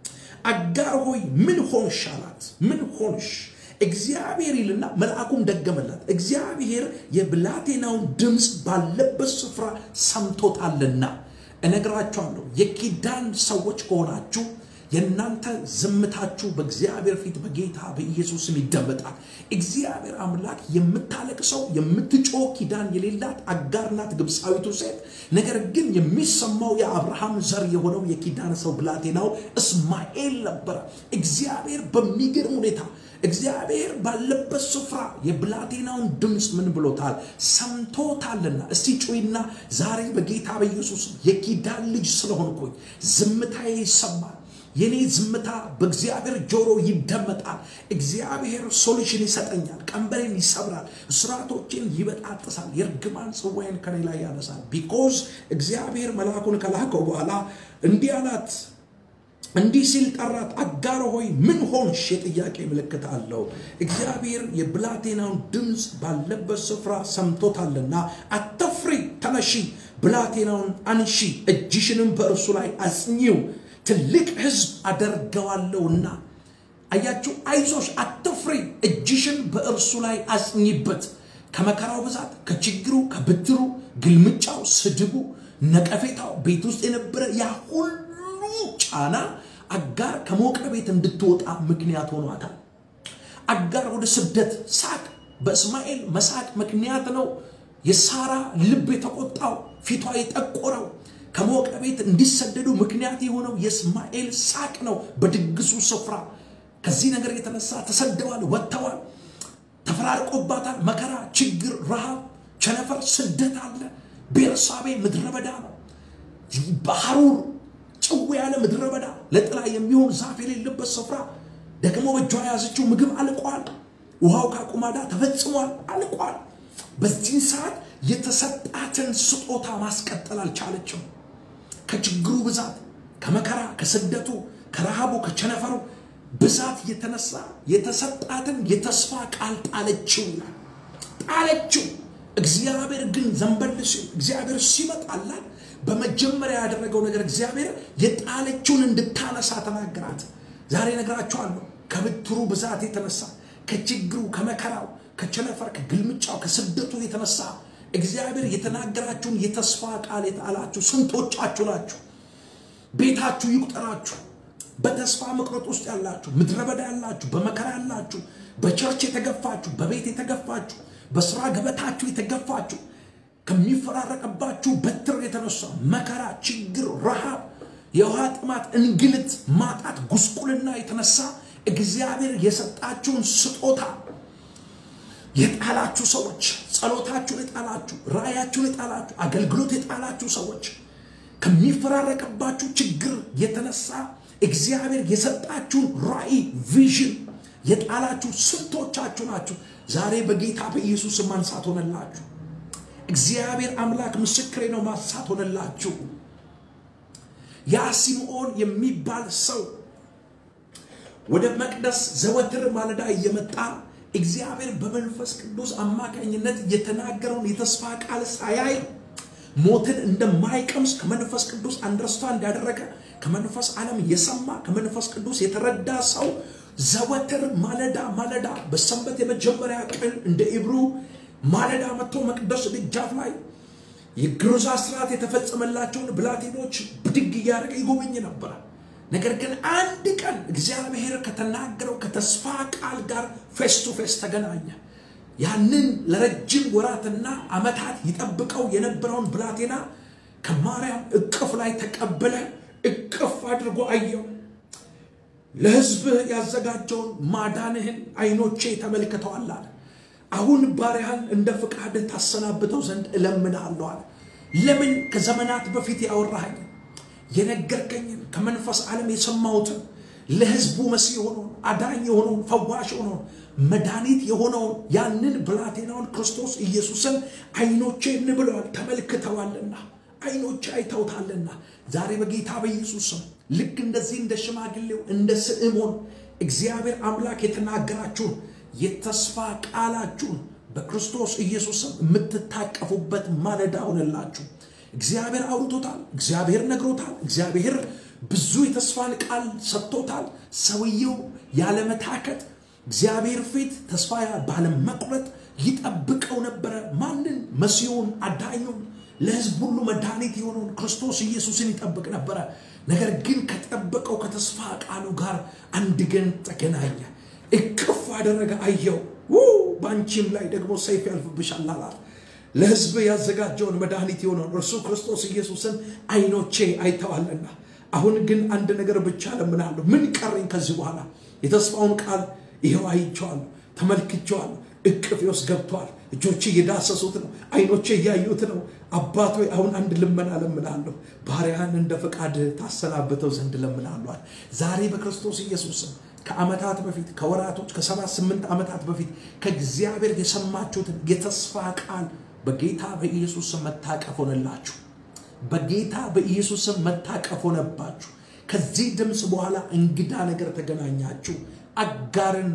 አጋር ሆይ ምን ሆንሽ አላት ምን ሆንሽ እግዚአብሔር ይልና መልአኩም ደገመላት እግዚአብሔር የብላቴናውን ድምጽ ባለበት ስፍራ ሰምቶታልና እነግራችኋለሁ የኪዳን ሰዎች ሆናችሁ የናንተ ዝምታችሁ በእግዚአብሔር ፊት በጌታ በኢየሱስ ይደመጣል እግዚአብሔር አምላክ የምታለቅሰው የምትጮህ ኪዳን የሌላት አጋርናት ግብጻዊቱ ሴት ነገር ግን የሚሰማው የአብርሃም ዘር የሆነው የኪዳን ሰው ብላቴናው እስማኤል ነበር እግዚአብሔር በሚገርም ሁኔታ እግዚአብሔር ባለበት ስፍራ የብላቴናውን ድምጽ ምን ብሎታል ሰምቶታልና እስቲ ጮይና ዛሬ በጌታ በኢየሱስ የኪዳን ልጅ ስለሆንኩኝ ዝምታዬ ይሰማል የኔ ዝምታ በእግዚአብሔር ጆሮ ይደመጣል እግዚአብሔር ሶሉሽን ይሰጠኛል ቀንበሬን ይሰብራል እስራቶችን ይበጣጥሳል የርግማን ጽዋዬን ከኔ ላይ ያነሳል because እግዚአብሔር መልአኩን ከላከው በኋላ እንዲህ አላት እንዲህ ሲል ጠራት አጋር ሆይ ምን ሆንሽ የጥያቄ ምልክት አለው እግዚአብሔር የብላቴናውን ድምጽ ባለበት ስፍራ ሰምቶታልና አትፍሪ ተነሺ ብላቴናውን አንሺ እጅሽንም በእርሱ ላይ አጽኚው ትልቅ ህዝብ አደርገዋለሁና አያችሁ አይዞሽ አትፍሪ እጅሽን በእርሱ ላይ አጽኚበት ከመከራው ብዛት ከችግሩ ከብትሩ ግልምጫው ስድቡ ነቀፌታው ቤት ውስጥ የነበረ ያ ሁሉ ጫና አጋር ከሞቀ ቤት እንድትወጣ ምክንያት ሆኗታል አጋር ወደ ስደት ሳቅ በእስማኤል መሳቅ ምክንያት ነው የሳራ ልብ የተቆጣው ፊቷ የጠቆረው ከሞቀ ቤት እንዲሰደዱ ምክንያት የሆነው የእስማኤል ሳቅ ነው በድግሱ ስፍራ ከዚህ ነገር የተነሳ ተሰደዋል ወጥተዋል ተፈራርቆባታል መከራ ችግር ረሃብ ቸነፈር ስደት አለ ቤርሳቤ ምድረበዳ ነው ባህሩር ጭው ያለ ምድረበዳ ለጥላ የሚሆን ዛፍ የሌለበት ስፍራ ደግሞ በእጇ ያዘችው ምግብ አልቋል ውሃው ካቁማዳ ተፈጽሟል አልቋል በዚህ ሰዓት የተሰጣትን ስጦታ ማስቀጠል አልቻለችም ከችግሩ ብዛት ከመከራ ከስደቱ ከረሃቡ ከቸነፈሩ ብዛት የተነሳ የተሰጣትን የተስፋ ቃል ጣለችው እግዚአብሔር ግን ዘንበልሽ እግዚአብሔር ሲመጣላት በመጀመሪያ ያደረገው ነገር እግዚአብሔር የጣለችውን እንድታነሳ ተናገራት ዛሬ ነገራችኋለሁ ከብትሩ ብዛት የተነሳ ከችግሩ ከመከራው ከቸነፈር ከግልምጫው ከስደቱ የተነሳ እግዚአብሔር የተናገራችሁን የተስፋ ቃል የጣላችሁ ስንቶቻችሁ ናችሁ ቤታችሁ ይቁጠራችሁ በተስፋ መቅረጥ ውስጥ ያላችሁ ምድረበዳ ያላችሁ በመከራ ያላችሁ በቸርች የተገፋችሁ በቤት የተገፋችሁ በስራ ገበታችሁ የተገፋችሁ ከሚፈራረቀባችሁ በትር የተነሳ መከራ ችግር ረሃብ የውሃ ጥማት እንግልት ማጣት ጉስቁልና የተነሳ እግዚአብሔር የሰጣችሁን ስጦታ የጣላችሁ ሰዎች ጸሎታችሁን የጣላችሁ ራእያችሁን የጣላችሁ አገልግሎት የጣላችሁ ሰዎች ከሚፈራረቀባችሁ ችግር የተነሳ እግዚአብሔር የሰጣችሁን ራእይ ቪዥን የጣላችሁ ስንቶቻችሁ ናችሁ ዛሬ በጌታ በኢየሱስ ማንሳት ሆነላችሁ እግዚአብሔር አምላክ ምስክሬ ነው ማንሳት ሆነላችሁ ያ ሲምዖን የሚባል ሰው ወደ መቅደስ ዘወትር ማለዳ እየመጣ እግዚአብሔር በመንፈስ ቅዱስ አማካኝነት የተናገረውን የተስፋ ቃል ሳያይ ሞትን እንደማይቀምስ ከመንፈስ ቅዱስ አንደርስታንድ ያደረገ ከመንፈስ ዓለም የሰማ ከመንፈስ ቅዱስ የተረዳ ሰው ዘወትር ማለዳ በሰንበት የመጀመሪያ ቀን እንደ ኢብሩ ማለዳ መጥቶ መቅደስ ደጃፍ ላይ የግሩዛ ስርዓት የተፈጸመላቸውን ብላቴኖች ብድግ ያደረገ ይጎበኝ ነበር ነገር ግን አንድ ቀን እግዚአብሔር ከተናገረው ከተስፋ ቃል ጋር ፌስ ቱ ፌስ ተገናኘ ያንን ለረጅም ወራትና አመታት ይጠብቀው የነበረውን ብላቴና ከማርያም እቅፍ ላይ ተቀበለ እቅፍ አድርጎ አየው ለህዝብ ያዘጋጀውን ማዳንህን አይኖቼ ተመልክተዋል አለ አሁን ባሪያህን እንደ ፍቃድ ታሰናብተው ዘንድ እለምንሃለሁ አለ ለምን ከዘመናት በፊት ያወራኸኝ የነገርከኝ ከመንፈስ ዓለም የሰማሁት ለህዝቡ መሲህ የሆነውን አዳኝ የሆነውን ፈዋሽ የሆነውን መድኃኒት የሆነውን ያንን ብላቴናውን ክርስቶስ ኢየሱስን አይኖቼ እንብለዋል ተመልክተዋልና አይኖቼ አይተውታልና ዛሬ በጌታ በኢየሱስ ስም ልክ እንደዚህ እንደ ሽማግሌው እንደ ስምዖን እግዚአብሔር አምላክ የተናገራችሁ የተስፋ ቃላችሁ በክርስቶስ ኢየሱስ ስም የምትታቀፉበት ማለዳ ሆነላችሁ እግዚአብሔር አውጥቶታል እግዚአብሔር ነግሮታል እግዚአብሔር ብዙ የተስፋን ቃል ሰጥቶታል ሰውየው ያለ መታከት እግዚአብሔር ፊት ተስፋ ባለ መቁረጥ ይጠብቀው ነበር ማንን መሲሁን አዳኙን ለህዝብ ሁሉ መድኃኒት የሆነውን ክርስቶስ ኢየሱስን ይጠብቅ ነበር ነገር ግን ከተጠበቀው ከተስፋ ቃሉ ጋር አንድ ገን ተገናኘ እቅፍ አደረገ አየው ባንቺም ላይ ደግሞ ሰይፍ ያልፍብሻል አላት ለህዝብ ያዘጋጀውን መድኃኒት የሆነውን እርሱ ክርስቶስ ኢየሱስን አይኖቼ አይተዋልና አሁን ግን አንድ ነገር ብቻ ለምናለሁ ምን ቀረኝ ከዚህ በኋላ የተስፋውን ቃል ይሄው አይቼዋለሁ ተመልክቼዋለሁ እቅፍ ውስጥ ገብቷል እጆቼ እየዳሰሱት ነው አይኖቼ ያዩት ነው አባቶ አሁን አንድ ልመና ለምናለሁ ባሪያን እንደ ፈቃድ ታሰናበተው ዘንድ ለምናለሁ ዛሬ በክርስቶስ ኢየሱስ ከአመታት በፊት ከወራቶች ከ7-8 አመታት በፊት ከእግዚአብሔር የሰማችሁትን የተስፋ ቃል በጌታ በኢየሱስ መታቀፍ ሆነላችሁ በጌታ በኢየሱስ መታቀፍ ሆነባችሁ ከዚህ ድምጽ በኋላ እንግዳ ነገር ተገናኛችሁ አጋርን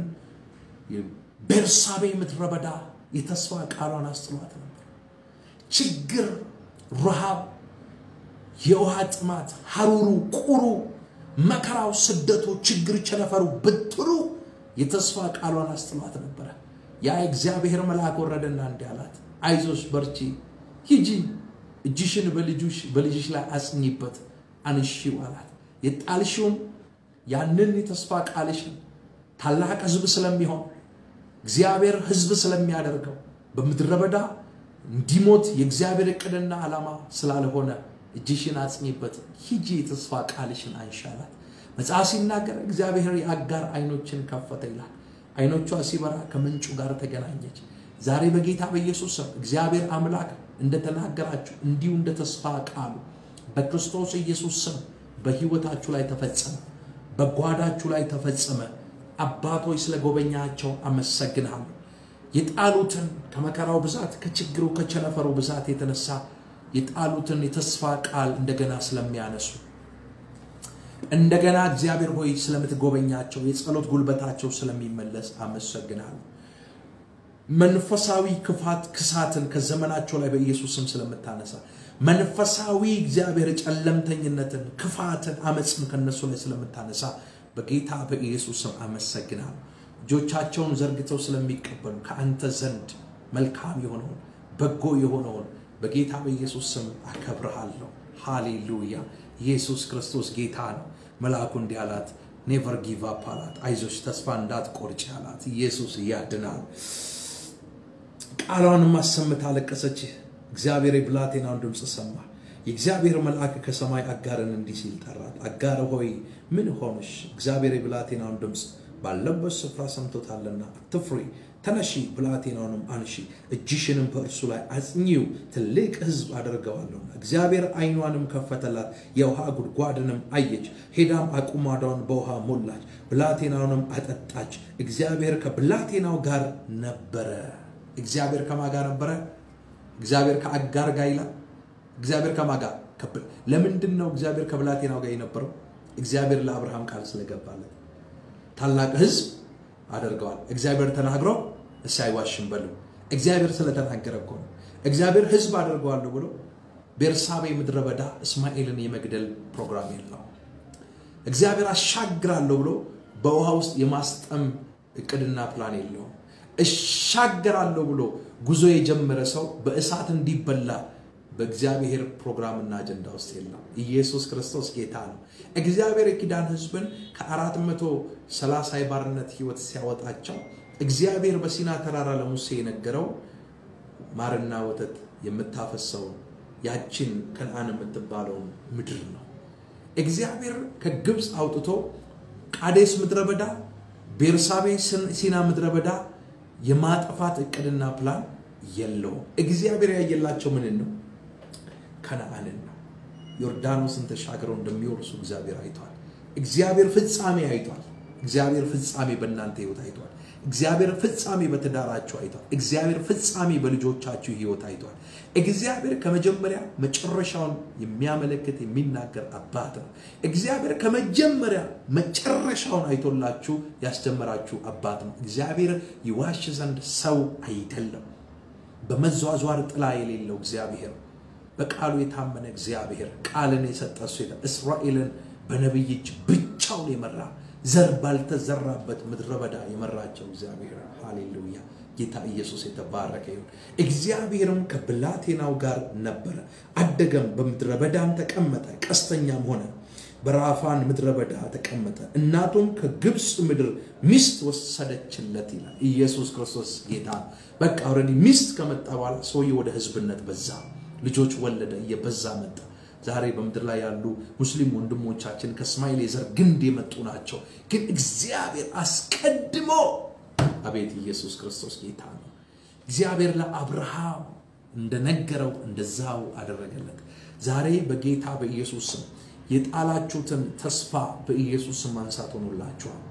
ቤርሳቤ ምድረበዳ የተስፋ ቃሏን አስጥሏት ነበር ችግር ረሃብ የውሃ ጥማት ሐሩሩ ቁሩ መከራው ስደቱ ችግር ቸነፈሩ ብጥሩ የተስፋ ቃሏን አስጥሏት ነበር ያ እግዚአብሔር መልአክ ወረደና እንዲያላት አይዞሽ በርቺ ሂጂ እጅሽን በልጅሽ ላይ አጽኚበት አንሺው አላት የጣልሽው ያንን የተስፋ ቃልሽን ታላቅ ህዝብ ስለሚሆን እግዚአብሔር ህዝብ ስለሚያደርገው በመድረበዳ እንዲሞት የእግዚአብሔር እቅድና ዓላማ ስላልሆነ እጅሽን አጽኚበት ሂጂ የተስፋ ቃልሽን አንሻላት መጽሐፍ ሲናገር እግዚአብሔር ያጋር አይኖችን ከፈተ ይላል አይኖቿ ሲበራ ከምንጩ ጋር ተገናኘች ዛሬ በጌታ በኢየሱስ ስም እግዚአብሔር አምላክ እንደተናገራችሁ እንዲሁ እንደ ተስፋ ቃሉ በክርስቶስ ኢየሱስ ስም በህይወታችሁ ላይ ተፈጸመ በጓዳችሁ ላይ ተፈጸመ አባቶች ስለጎበኛቸው አመሰግናለሁ የጣሉትን ከመከራው ብዛት ከችግሩ ከቸነፈሩ ብዛት የተነሳ የጣሉትን የተስፋ ቃል እንደገና ስለሚያነሱ እንደገና እግዚአብሔር ሆይ ስለምትጎበኛቸው የጸሎት ጉልበታቸው ስለሚመለስ አመሰግናለሁ መንፈሳዊ ክፋትን ከዘመናቸው ላይ በኢየሱስ ስም ስለምታነሳ መንፈሳዊ እግዚአብሔር ጨለምተኝነትን ክፋትን አመጽን ከነሱ ላይ ስለምታነሳ በጌታ በኢየሱስ ስም አመሰግናለሁ እጆቻቸውን ዘርግተው ስለሚቀበሉ ከአንተ ዘንድ መልካም የሆነው በጎ የሆነው በጌታ በኢየሱስ ስም አከብርሃለሁ ሃሌሉያ ኢየሱስ ክርስቶስ ጌታ ነው መልአኩ እንዲያላት never give up አላት አይዞሽ ተስፋ እንዳትቆርጪ አላት ኢየሱስ ያድናል ቃሏን ማሰምታ ለቀሰች እግዚአብሔር ብላቴናውን ድምጽ ሰማ የእግዚአብሔር መልአክ ከሰማይ አጋርን እንዲህ ሲል ጠራት አጋር ሆይ ምን ሆነሽ እግዚአብሔር ብላቴናውን ድምጽ ባለበት ስፍራ ሰምቶታልና አትፍሪ ተነሺ ብላቴናውንም አንሺ እጅሽንም በእርሱ ላይ አጽኚው ትልቅ ህዝብ አደርገዋለሁ እግዚአብሔር አይኗንም ከፈተላት የውሃ ጉድጓድንም አየች ሄዳም አቁማዳውን በውሃ ሞላች ብላቴናውንም አጠጣች እግዚአብሔር ከብላቴናው ጋር ነበረ እግዚአብሔር ከማን ጋር ነበረ እግዚአብሔር ከአጋር ጋር ይላል እግዚአብሔር ከማን ጋር ለምንድን ነው እግዚአብሔር ከብላቴናው ጋር የነበረው እግዚአብሔር ለአብርሃም ቃል ስለገባለት ታላቅ ህዝብ አደርገዋል እግዚአብሔር ተናግሮ እሳይዋሽም በሉ እግዚአብሔር ስለተናገረው ነው እግዚአብሔር ህዝብ አደርገዋለሁ ብሎ ቤርሳቤ ምድረበዳ እስማኤልን የመግደል ፕሮግራም የለው እግዚአብሔር አሻግራለሁ ብሎ በውሃ ውስጥ የማስጠም እቅድና ፕላን የለው እሻግራለሁ ብሎ ጉዞ የጀመረ ሰው በእሳት እንዲበላ በእግዚአብሔር ፕሮግራምና አጀንዳ ውስጥ የለም ኢየሱስ ክርስቶስ ጌታ ነው እግዚአብሔር የኪዳን ህዝብን ከ430 የባርነት ህይወት ሲያወጣቸው እግዚአብሔር በሲና ተራራ ለሙሴ የነገረው ማርና ወተት የምታፈሰው ያችን ከነዓን የምትባለው ምድር ነው እግዚአብሔር ከግብጽ አውጥቶ ቃዴስ ምድረበዳ ቤርሳቤ ሲና ምድረበዳ የማጥፋት እቅድና ፕላን የለው እግዚአብሔር ያየላቸው ምን ነው ከነዓንን ነው ዮርዳኖስን ተሻግረው እንደሚወርሱ እግዚአብሔር አይቷል እግዚአብሔር ፍጻሜ አይቷል። እግዚአብሔር ፍጻሜ በእናንተ ህይወት አይቷል። እግዚአብሔር ፍጻሜ በትዳራችሁ አይቷል። እግዚአብሔር ፍጻሜ በልጆቻችሁ ህይወት አይቷል። እግዚአብሔር ከመጀመሪያ መጨረሻውን የሚያመለክት የሚናገር አባት ነው። እግዚአብሔር ከመጀመሪያ መጨረሻውን አይቶላችሁ ያስጀመራችሁ አባት ነው። እግዚአብሔር ይዋሽ ዘንድ ሰው አይደለም። በመዟዟር ጥላ የሌለው እግዚአብሔር፣ በቃሉ የታመነ እግዚአብሔር፣ ቃልን የሰጠ እሱ እስራኤልን በነብይ እጅ ብቻውን የመራ ዘር ባልተዘራበት ምድረ በዳ የመራቸው እግዚአብሔር ሃሌሉያ ጌታ ኢየሱስ የተባረከ ይሁን። እግዚአብሔርም ከብላቴናው ጋር ነበረ፣ አደገም፣ በምድረ በዳም ተቀመጠ፣ ቀስተኛም ሆነ፣ በራፋን ምድረ በዳ ተቀመጠ። እናቱም ከግብጽ ምድር ሚስት ወሰደችለት ይላል። ኢየሱስ ክርስቶስ ጌታ። በቃ ኦሬዲ ሚስት ከመጣ በኋላ ሰውዬ ወደ ህዝብነት በዛ፣ ልጆች ወለደ፣ እየበዛ መጣ። ዛሬ በመድር ላይ ያሉ ሙስሊም ወንድሞቻችን ከእስማኤል የዘር ግንድ የመጡ ናቸው። ግን እግዚአብሔር አስቀድሞ አቤት ኢየሱስ ክርስቶስ ጌታ ነው። እግዚአብሔር ለአብርሃም እንደነገረው እንደዛው አደረገለት። ዛሬ በጌታ በኢየሱስ ስም የጣላችሁትን ተስፋ በኢየሱስ ስም ማንሳት ሆኖላችኋል።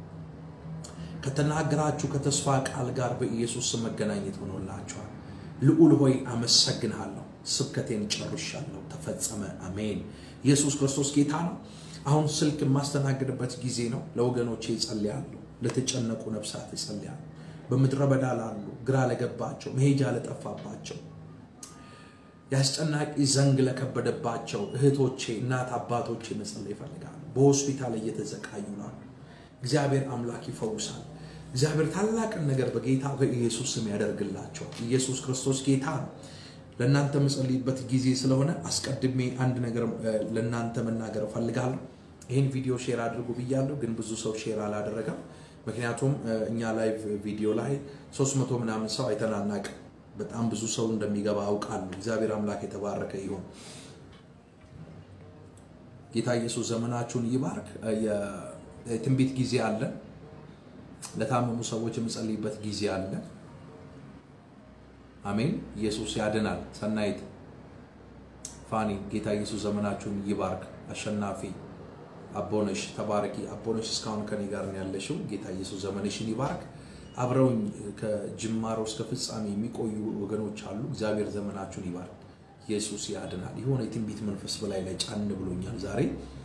ከተናገራችሁ ከተስፋ ቃል ጋር በኢየሱስ ስም መገናኘት ሆኖላችኋል። ልዑል ሆይ አመሰግንሃለሁ። ስብከቴን ጨርሻለሁ፣ ተፈጸመ። አሜን። ኢየሱስ ክርስቶስ ጌታ ነው። አሁን ስልክ ማስተናገድበት ጊዜ ነው። ለወገኖቼ ጸልያለሁ፣ ለተጨነቁ ነፍሳት ጸልያለሁ፣ በምድረ በዳ ላሉ፣ ግራ ለገባቸው፣ መሄጃ ለጠፋባቸው፣ ያስጨናቂ ዘንግ ለከበደባቸው እህቶቼ፣ እናት አባቶቼ መጸለይ ይፈልጋሉ። በሆስፒታል እየተዘቃዩ ነው። እግዚአብሔር አምላክ ይፈውሳል። እግዚአብሔር ታላቅ ነገር በጌታ በኢየሱስ ስም ያደርግላቸዋል። ኢየሱስ ክርስቶስ ጌታ ነው። ለእናንተ መጸልይበት ጊዜ ስለሆነ አስቀድሜ አንድ ነገር ለእናንተ መናገር ፈልጋለሁ። ይሄን ቪዲዮ ሼር አድርጉ ብያለሁ፣ ግን ብዙ ሰው ሼር አላደረገም። ምክንያቱም እኛ ላይቭ ቪዲዮ ላይ 300 ምናምን ሰው አይተናናቅ። በጣም ብዙ ሰው እንደሚገባ አውቃለሁ። እግዚአብሔር አምላክ የተባረከ ይሁን። ጌታ ኢየሱስ ዘመናችሁን ይባርክ። የትንቢት ጊዜ አለ። ለታመሙ ሰዎች የምጸልይበት ጊዜ አለ። አሜን። ኢየሱስ ያድናል። ሰናይት ፋኒ ጌታ ኢየሱስ ዘመናችሁን ይባርክ። አሸናፊ አቦነሽ ተባረኪ። አቦነሽ እስካሁን ከኔ ጋር ነው ያለሽው። ጌታ ኢየሱስ ዘመንሽን ይባርክ። አብረውኝ ከጅማሮ እስከ ፍጻሜ የሚቆዩ ወገኖች አሉ። እግዚአብሔር ዘመናችሁን ይባርክ። ኢየሱስ ያድናል። የሆነ የትንቢት መንፈስ በላይ ላይ ጫን ብሎኛል ዛሬ።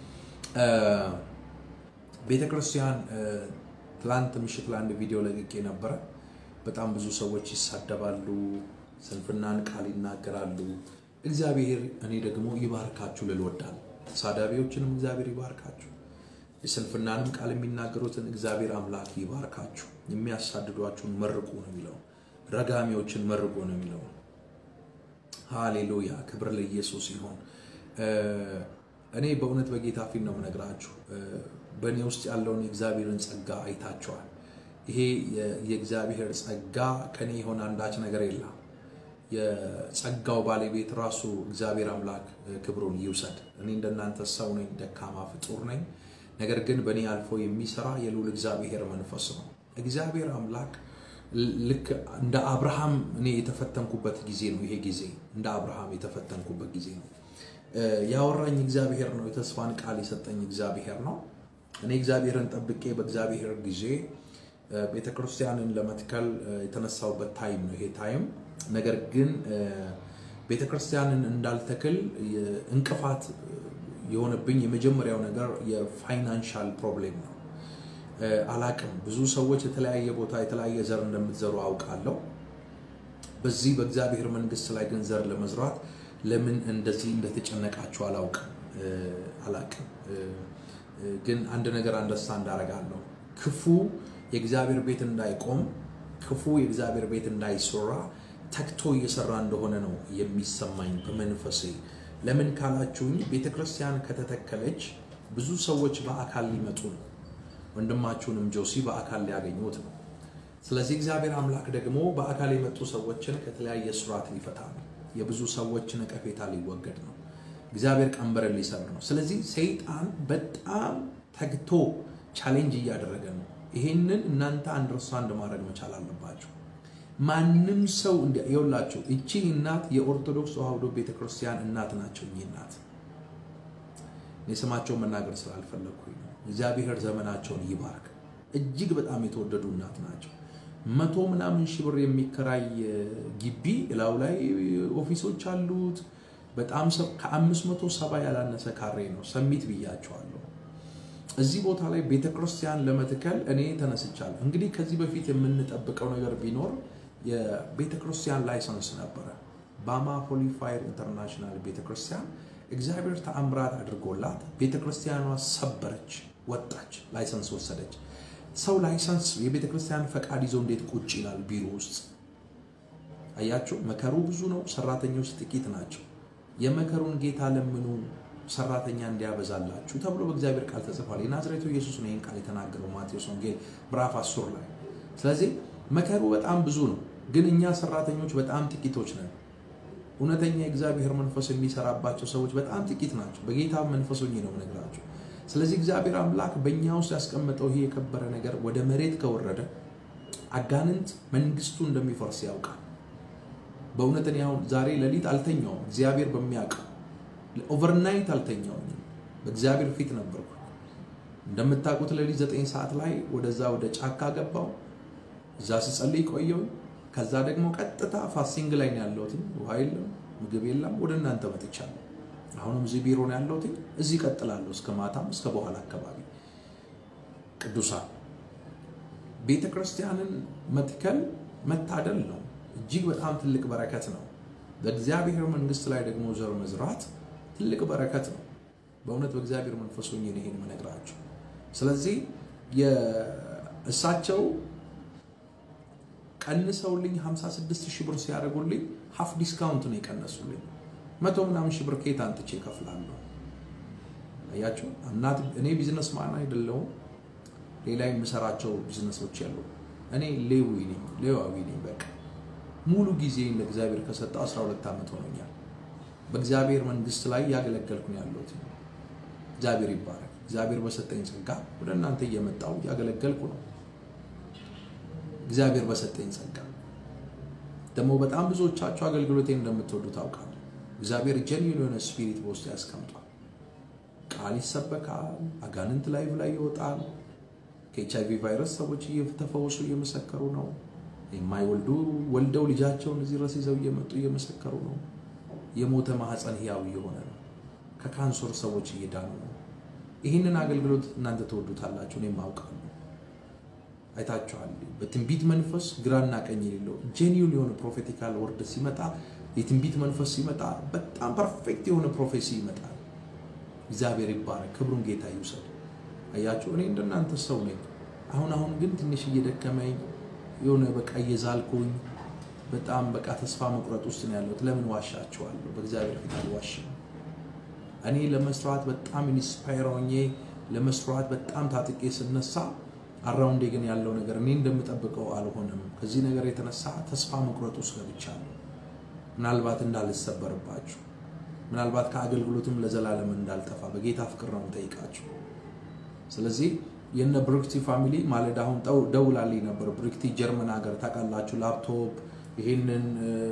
ቤተክርስቲያን ትላንት ምሽት ላይ አንድ ቪዲዮ ለቅቄ ነበር። በጣም ብዙ ሰዎች ይሳደባሉ፣ ስንፍናን ቃል ይናገራሉ። እግዚአብሔር እኔ ደግሞ ይባርካችሁ ልል ወዳለሁ። ተሳዳቢዎችንም እግዚአብሔር ይባርካችሁ፣ የስንፍናንም ቃል የሚናገሩትን እግዚአብሔር አምላክ ይባርካችሁ። የሚያሳድዷችሁን መርቁ ነው የሚለው፣ ረጋሚዎችን መርቁ ነው የሚለው። ሃሌሉያ ክብር ለኢየሱስ ይሁን። እኔ በእውነት በጌታ ፊት ነው የምነግራችሁ። በእኔ ውስጥ ያለውን የእግዚአብሔርን ጸጋ አይታችኋል። ይሄ የእግዚአብሔር ጸጋ ከኔ የሆነ አንዳች ነገር የለም። የጸጋው ባለቤት ራሱ እግዚአብሔር አምላክ ክብሩን ይውሰድ። እኔ እንደናንተ ሰው ነኝ፣ ደካማ ፍጡር ነኝ። ነገር ግን በእኔ አልፎ የሚሰራ የልዑል እግዚአብሔር መንፈስ ነው። እግዚአብሔር አምላክ ልክ እንደ አብርሃም እኔ የተፈተንኩበት ጊዜ ነው። ይሄ ጊዜ እንደ አብርሃም የተፈተንኩበት ጊዜ ነው። ያወራኝ እግዚአብሔር ነው። የተስፋን ቃል የሰጠኝ እግዚአብሔር ነው። እኔ እግዚአብሔርን ጠብቄ በእግዚአብሔር ጊዜ ቤተክርስቲያንን ለመትከል የተነሳውበት ታይም ነው ይሄ ታይም። ነገር ግን ቤተክርስቲያንን እንዳልተክል እንቅፋት የሆነብኝ የመጀመሪያው ነገር የፋይናንሻል ፕሮብሌም ነው። አላቅም ብዙ ሰዎች የተለያየ ቦታ የተለያየ ዘር እንደምትዘሩ አውቃለሁ። በዚህ በእግዚአብሔር መንግስት ላይ ግን ዘር ለመዝራት ለምን እንደዚህ እንደተጨነቃችሁ አላቅም። ግን አንድ ነገር አንደርስታንድ አደርጋለሁ። ክፉ የእግዚአብሔር ቤት እንዳይቆም፣ ክፉ የእግዚአብሔር ቤት እንዳይሰራ ተክቶ እየሰራ እንደሆነ ነው የሚሰማኝ በመንፈሴ። ለምን ካላችሁኝ ቤተክርስቲያን ከተተከለች ብዙ ሰዎች በአካል ሊመጡ ነው። ወንድማችሁንም ጆሲ በአካል ሊያገኙት ነው። ስለዚህ እግዚአብሔር አምላክ ደግሞ በአካል የመጡ ሰዎችን ከተለያየ ስራት ሊፈታ ነው። የብዙ ሰዎች ነቀፌታ ሊወገድ ነው። እግዚአብሔር ቀንበርን ሊሰብር ነው። ስለዚህ ሰይጣን በጣም ተግቶ ቻሌንጅ እያደረገ ነው። ይሄንን እናንተ አንደርስታንድ ማድረግ መቻል አለባችሁ። ማንም ሰው ይኸውላችሁ እቺ እናት የኦርቶዶክስ ተዋህዶ ቤተክርስቲያን እናት ናቸው። እኚህ እናት የስማቸው መናገር ስላልፈለኩኝ ነው። እግዚአብሔር ዘመናቸውን ይባርክ። እጅግ በጣም የተወደዱ እናት ናቸው። 100 ምናምን ሺህ ብር የሚከራይ ግቢ ላው ላይ ኦፊሶች አሉት። በጣም ከ570 ያላነሰ ካሬ ነው። ሰሚት ብያቸዋለሁ። እዚህ ቦታ ላይ ቤተክርስቲያን ለመትከል እኔ ተነስቻለሁ። እንግዲህ ከዚህ በፊት የምንጠብቀው ነገር ቢኖር የቤተክርስቲያን ላይሰንስ ነበረ። ባማ ሆሊ ፋየር ኢንተርናሽናል ቤተክርስቲያን እግዚአብሔር ተአምራት አድርጎላት ቤተክርስቲያኗ ሰበረች፣ ወጣች፣ ላይሰንስ ወሰደች። ሰው ላይሰንስ የቤተክርስቲያን ፈቃድ ይዞ እንዴት ቁጭ ይላል ቢሮ ውስጥ? አያችሁ፣ መከሩ ብዙ ነው፣ ሰራተኞች ጥቂት ናቸው። የመከሩን ጌታ ለምኑ ሰራተኛ እንዲያበዛላችሁ ተብሎ በእግዚአብሔር ቃል ተጽፏል። የናዝሬቱ ኢየሱስ ነው ይህን ቃል የተናገረው ማቴዎስ ወንጌል ምዕራፍ 10 ላይ። ስለዚህ መከሩ በጣም ብዙ ነው፣ ግን እኛ ሰራተኞች በጣም ጥቂቶች ነን። እውነተኛ የእግዚአብሔር መንፈስ የሚሰራባቸው ሰዎች በጣም ጥቂት ናቸው። በጌታ መንፈስ ሆኜ ነው የምነግራችሁ። ስለዚህ እግዚአብሔር አምላክ በእኛ ውስጥ ያስቀመጠው ይሄ የከበረ ነገር ወደ መሬት ከወረደ አጋንንት መንግስቱ እንደሚፈርስ ያውቃል። በእውነት እኔ አሁን ዛሬ ሌሊት አልተኛውም። እግዚአብሔር በሚያውቀው ኦቨርናይት አልተኛውም። በእግዚአብሔር ፊት ነበርኩ። እንደምታውቁት ሌሊት 9 ሰዓት ላይ ወደ ጫካ ገባው። እዛ ስጸልይ ቆየው። ከዛ ደግሞ ቀጥታ ፋስቲንግ ላይ ነው ያለሁት። ውሃ የለም፣ ምግብ የለም። ወደ እናንተ መጥቻለሁ። አሁንም እዚህ ቢሮ ነው ያለሁት። እዚህ ቀጥላለሁ እስከ ማታም እስከ በኋላ አካባቢ። ቅዱሳን ቤተክርስቲያንን መትከል መታደል ነው። እጅግ በጣም ትልቅ በረከት ነው። በእግዚአብሔር መንግስት ላይ ደግሞ ዘር መዝራት ትልቅ በረከት ነው። በእውነት በእግዚአብሔር መንፈስ ሆኜ ነው ይሄን መነግራችሁ። ስለዚህ የእሳቸው ቀንሰውልኝ 56000 ብር ሲያደርጉልኝ ሀፍ ዲስካውንት ነው የቀነሱልኝ። 100 ምናምን ሺህ ብር ከየት አንጥቼ እከፍላለሁ? አያችሁ፣ እኔ ቢዝነስ ማን አይደለሁም። ሌላ የምሰራቸው ቢዝነሶች ያሉ እኔ ሌዋዊ ነኝ። በቃ ሙሉ ጊዜ ለእግዚአብሔር ከሰጠው 12 ዓመት ሆኖኛል። በእግዚአብሔር መንግስት ላይ ያገለገልኩ ነው ያለሁት። እግዚአብሔር ይባረክ። እግዚአብሔር በሰጠኝ ጸጋ ወደ እናንተ እየመጣሁ ያገለገልኩ ነው። እግዚአብሔር በሰጠኝ ጸጋ ደግሞ በጣም ብዙዎቻችሁ አገልግሎቴን እንደምትወዱ ታውቃለሁ። እግዚአብሔር ጀኒዩን የሆነ ስፒሪት በውስጥ ያስቀምጧል። ቃል ይሰበካል፣ አጋንንት ላይ ይወጣል። ከኤችአይቪ ቫይረስ ሰዎች እየተፈወሱ እየመሰከሩ ነው። የማይወልዱ ወልደው ልጃቸውን እዚህ ድረስ ይዘው እየመጡ እየመሰከሩ ነው። የሞተ ማህፀን ሕያው እየሆነ ነው። ከካንሰር ሰዎች እየዳኑ ነው። ይህንን አገልግሎት እናንተ ተወዱታላችሁ፣ እኔም አውቃለሁ። አይታችኋል። በትንቢት መንፈስ ግራና ቀኝ የሌለው ጄኒዩን የሆነ ፕሮፌቲካል ወርድ ሲመጣ፣ የትንቢት መንፈስ ሲመጣ በጣም ፐርፌክት የሆነ ፕሮፌሲ ይመጣል። እግዚአብሔር ይባረክ፣ ክብሩን ጌታ ይውሰድ። አያችሁ፣ እኔ እንደናንተ ሰው ነኝ። አሁን ግን ትንሽ እየደከመኝ የሆነ በቃ እየዛልኩኝ በጣም በቃ ተስፋ መቁረጥ ውስጥ ነው ያለሁት። ለምን ዋሻችኋለሁ? በእግዚአብሔር ፊት አልዋሽም። እኔ ለመስራት በጣም ኢንስፓየር ሆኜ ለመስራት በጣም ታጥቄ ስነሳ አራውንዴ ግን ያለው ነገር እኔ እንደምጠብቀው አልሆነም። ከዚህ ነገር የተነሳ ተስፋ መቁረጥ ውስጥ ገብቻለሁ። ምናልባት እንዳልሰበርባችሁ፣ ምናልባት ከአገልግሎትም ለዘላለም እንዳልጠፋ በጌታ ፍቅር ነው የምጠይቃችሁ። ስለዚህ የነ ብሩክቲ ፋሚሊ ማለዳ አሁን ደውላልኝ ነበር። ብሩክቲ ጀርመን ሀገር ታውቃላችሁ፣ ላፕቶፕ ይሄንን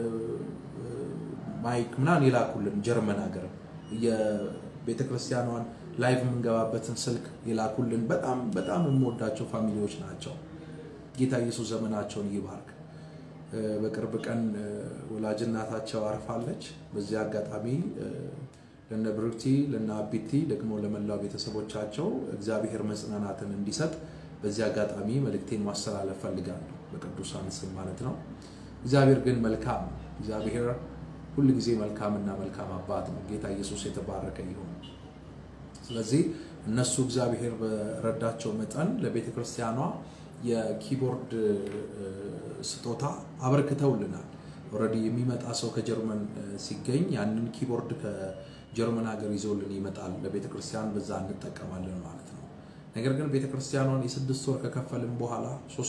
ማይክ ምናምን ይላኩልን። ጀርመን ሀገር የቤተክርስቲያኗን ላይቭ የምንገባበትን ስልክ ይላኩልን። በጣም የምወዳቸው ፋሚሊዎች ናቸው። ጌታ ኢየሱስ ዘመናቸውን ይባርክ። በቅርብ ቀን ወላጅ እናታቸው አርፋለች። በዚህ አጋጣሚ ለነ ብሩክቲ ለነ አቢቲ ደግሞ ለመላው ቤተሰቦቻቸው እግዚአብሔር መጽናናትን እንዲሰጥ በዚህ አጋጣሚ መልእክቴን ማስተላለፍ ፈልጋለሁ፣ በቅዱሳን ስም ማለት ነው። እግዚአብሔር ግን መልካም፣ እግዚአብሔር ሁሉ ጊዜ መልካምና መልካም አባት ነው። ጌታ ኢየሱስ የተባረከ ይሁን። ስለዚህ እነሱ እግዚአብሔር በረዳቸው መጠን ለቤተክርስቲያኗ የኪቦርድ ስጦታ አበርክተውልናል። ኦሬዲ የሚመጣ ሰው ከጀርመን ሲገኝ ያንን ኪቦርድ ከጀርመን ሀገር ይዞልን ይመጣል። ለቤተክርስቲያን በዛ እንጠቀማለን ማለት ነው። ነገር ግን ቤተክርስቲያኗን የ6 ወር ከከፈልን በኋላ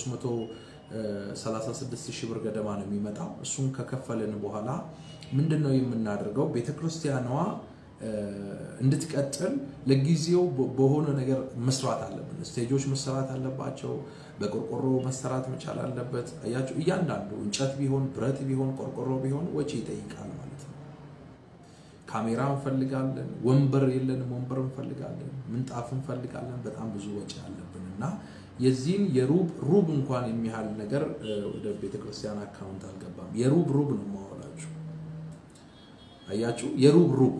336,000 ብር ገደማ ነው የሚመጣው። እሱን ከከፈልን በኋላ ምንድነው የምናደርገው? ቤተክርስቲያኗ እንድትቀጥል ለጊዜው በሆነ ነገር መስራት አለብን። ስቴጆች መሰራት አለባቸው። በቆርቆሮ መሰራት መቻል አለበት። አያችሁ፣ እያንዳንዱ እንጨት ቢሆን ብረት ቢሆን ቆርቆሮ ቢሆን ወጪ ይጠይቃል ማለት ነው። ካሜራ እንፈልጋለን ወንበር የለንም ወንበር እንፈልጋለን ምንጣፍ እንፈልጋለን በጣም ብዙ ወጪ አለብንና የዚህን የሩብ እንኳን የሚያህል ነገር ወደ ቤተክርስቲያን አካውንት አልገባም የሩብ ነው ማወራችሁ አያችሁ የሩብ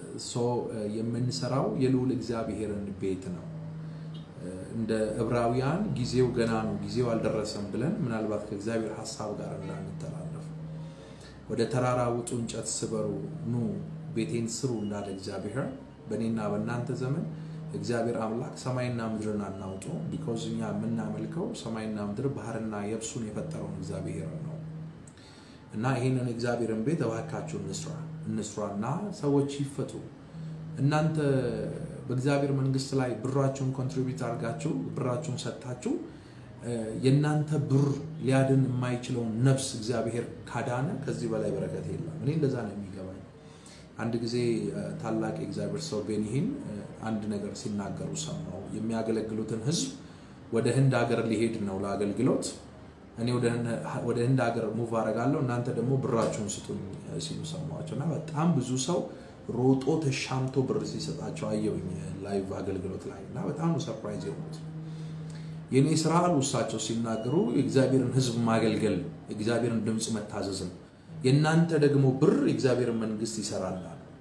የምንሰራው የልዑል እግዚአብሔርን ቤት ነው እንደ ዕብራውያን ጊዜው ገና ነው ጊዜው አልደረሰም ብለን ምናልባት ከእግዚአብሔር ሐሳብ ጋር እንዳንተላለፍ ወደ ተራራ ውጡ እንጨት ስበሩ ኑ ቤቴን ስሩ እንዳለ እግዚአብሔር በእኔና በእናንተ ዘመን እግዚአብሔር አምላክ ሰማይና ምድርን አናውጡ because እኛ የምናመልከው ሰማይና ምድር ባህርና የብሱን የፈጠረው እግዚአብሔር ነው እና ይሄንን እግዚአብሔርን ቤት እባካችሁ እንስራና ሰዎች ይፈቱ እናንተ በእግዚአብሔር መንግስት ላይ ብራችሁን ኮንትሪቢዩት አድርጋችሁ ብራችሁን ሰጣችሁ የናንተ ብር ሊያድን የማይችለው ነፍስ እግዚአብሔር ካዳነ ከዚህ በላይ በረከት የለም እኔ እንደዛ ነው የሚገባኝ አንድ ጊዜ ታላቅ እግዚአብሔር ሰው ቤኒሂን አንድ ነገር ሲናገሩ ሰማው የሚያገለግሉትን ህዝብ ወደ ህንድ ሀገር ሊሄድ ነው ለአገልግሎት እኔ ወደ ህንድ ሀገር ሙቭ አረጋለሁ እናንተ ደግሞ ብራችሁን ስጡኝ ሲሉ ሰማዋቸውና በጣም ብዙ ሰው ሮጦ ተሻምቶ ብር ሲሰጣቸው አየውኝ ላይቭ አገልግሎት ላይና በጣም ሰርፕራይዝ የሆኑት የኔ ስራ አልውሳቸው ሲናገሩ እግዚአብሔርን ህዝብ ማገልገል እግዚአብሔርን ድምጽ መታዘዝ ነው የናንተ ደግሞ ብር እግዚአብሔርን መንግስት ይሰራል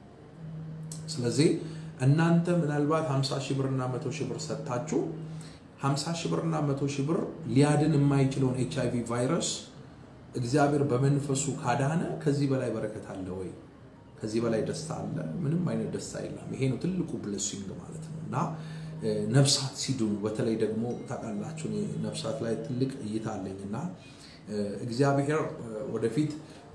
ስለዚህ እናንተ ምናልባት 50,000 ብርና 100,000 ብር ሰጣችሁ 50,000 ብርና 100,000 ብር ሊያድን የማይችለውን HIV ቫይረስ እግዚአብሔር በመንፈሱ ካዳነ ከዚህ በላይ በረከት አለ ወይ ከዚህ በላይ ደስታ አለ ምንም አይነት ደስታ የለም ይሄ ነው ትልቁ ብሌሲንግ ማለት ነውና ነፍሳት ሲዱን በተለይ ደግሞ ታቃላችሁ ነፍሳት ላይ ትልቅ እይታ አለኝና እግዚአብሔር ወደፊት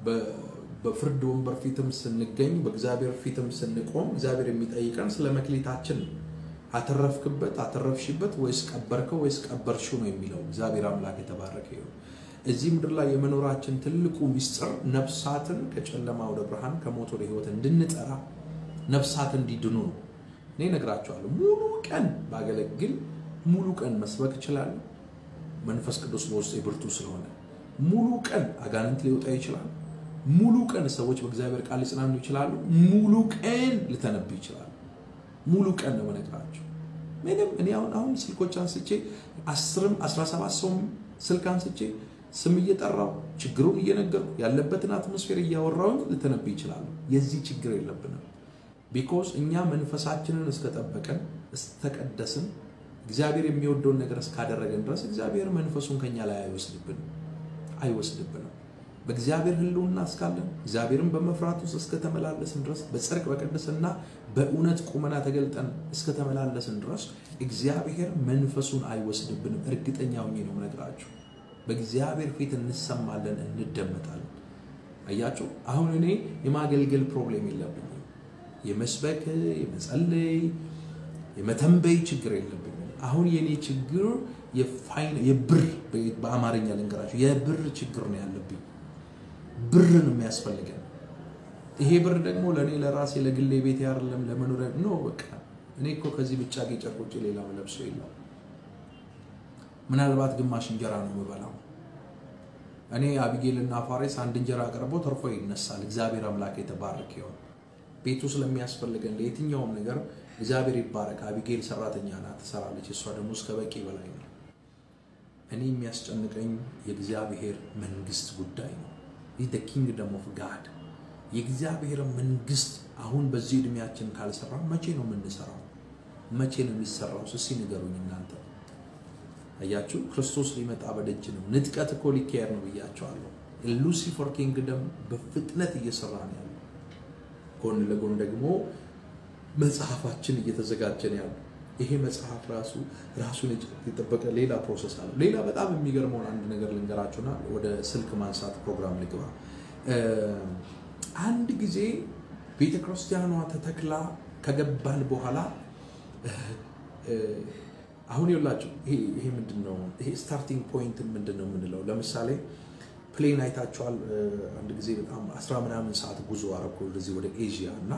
በፍርድ ወንበር ፊትም ስንገኝ በእግዚአብሔር ፊትም ስንቆም እግዚአብሔር የሚጠይቀን ስለ መክሊታችን አተረፍክበት አተረፍሽበት ወይስ ቀበርከው ወይስ ቀበርሽው ነው የሚለው እግዚአብሔር አምላክ የተባረከ ይሁን እዚህ ምድር ላይ የመኖራችን ትልቁ ሚስጥር ነፍሳትን ከጨለማ ወደ ብርሃን ከሞት ወደ ሕይወት እንድንጠራ ነፍሳት እንዲድኑ ነው እኔ ነግራቸዋለሁ ሙሉ ቀን ባገለግል ሙሉ ቀን መስበክ ይችላል መንፈስ ቅዱስ በውስጤ ብርቱ ስለሆነ ሙሉ ቀን አጋንንት ሊወጣ ይችላል ሙሉ ቀን ሰዎች በእግዚአብሔር ቃል ሊጽናኑ ይችላሉ ሙሉ ቀን ሊተነብዩ ይችላሉ ሙሉ ቀን ነው ነግራቸው ምንም እኔ አሁን ስልኮች አንስቼ 10 17 ሰው ስልክ አንስቼ ስም እየጠራው ችግሩን እየነገርኩ ያለበትን አትሞስፌር እያወራው ሊተነብዩ ይችላሉ የዚህ ችግር የለብንም because እኛ መንፈሳችንን እስከጠበቀን እስከተቀደስን እግዚአብሔር የሚወደውን ነገር እስካደረገን ድረስ እግዚአብሔር መንፈሱን ከኛ ላይ አይወስድብንም በእግዚአብሔር ህልውና እስካለን እግዚአብሔርን በመፍራት ውስጥ እስከተመላለስን ድረስ በጽድቅ በቅድስና በእውነት ቁመና ተገልጠን እስከተመላለስን ድረስ እግዚአብሔር መንፈሱን አይወስድብንም እርግጠኛ ሆኜ ነው የምነግራችሁ በእግዚአብሔር ፊት እንሰማለን እንደመጣለን አያችሁ አሁን እኔ የማገልገል ፕሮብሌም የለብኝም የመስበክ የመጸለይ የመተንበይ ችግር የለብኝም አሁን የኔ ችግር የብር በአማርኛ ልንገራችሁ የብር ችግር ነው ያለብኝ ብር ነው የሚያስፈልገን ይሄ ብር ደግሞ ለኔ ለራሴ ለግሌ ቤት ያርለም ለመኖር ነው በቃ እኔ እኮ ከዚህ ብቻ ጌጨቆጭ ሌላ ለብሶ የለም ምናልባት ግማሽ እንጀራ ነው የምበላው እኔ አቢጌልና ፋሬስ አንድ እንጀራ አቀርቦ ተርፎ ይነሳል እግዚአብሔር አምላክ የተባረከ ይሁን ቤቱ ስለሚያስፈልገን ለየትኛውም ነገር እግዚአብሔር ይባረክ አቢጌል ሰራተኛ ናት ተሰራለች እሷ ደግሞ እስከ በቂ በላይ ነው እኔ የሚያስጨንቀኝ የእግዚአብሔር መንግስት ጉዳይ ነው the kingdom of God የእግዚአብሔር መንግስት አሁን በዚህ እድሜያችን ካልሰራ መቼ ነው የምንሰራው መቼ ነው የሚሰራው እስኪ ንገሩኝ እናንተ አያችሁ ክርስቶስ ሊመጣ በደጅ ነው ንጥቀት እኮ ሊካሄድ ነው ብያቸዋለሁ ሉሲፈር ኪንግደም በፍጥነት እየሰራ ነው ያለው ጎን ለጎን ደግሞ መጽሐፋችን እየተዘጋጀ ነው ያለው ይሄ መጽሐፍ ራሱን የተጠበቀ ሌላ ፕሮሰስ አለ ሌላ በጣም የሚገርመው አንድ ነገር ልንገራችሁና ወደ ስልክ ማንሳት ፕሮግራም ልግባ አንድ ጊዜ ቤተክርስቲያኗ ተተክላ ከገባን በኋላ አሁን ይላችሁ ይሄ ምንድነው ይሄ ስታርቲንግ ፖይንት ምንድነው ምንለው ለምሳሌ ፕሌን አይታችኋል አንድ ጊዜ በጣም 10 ምናምን ሰዓት ጉዞ አረኩ ወደዚህ ወደ ኤዥያ እና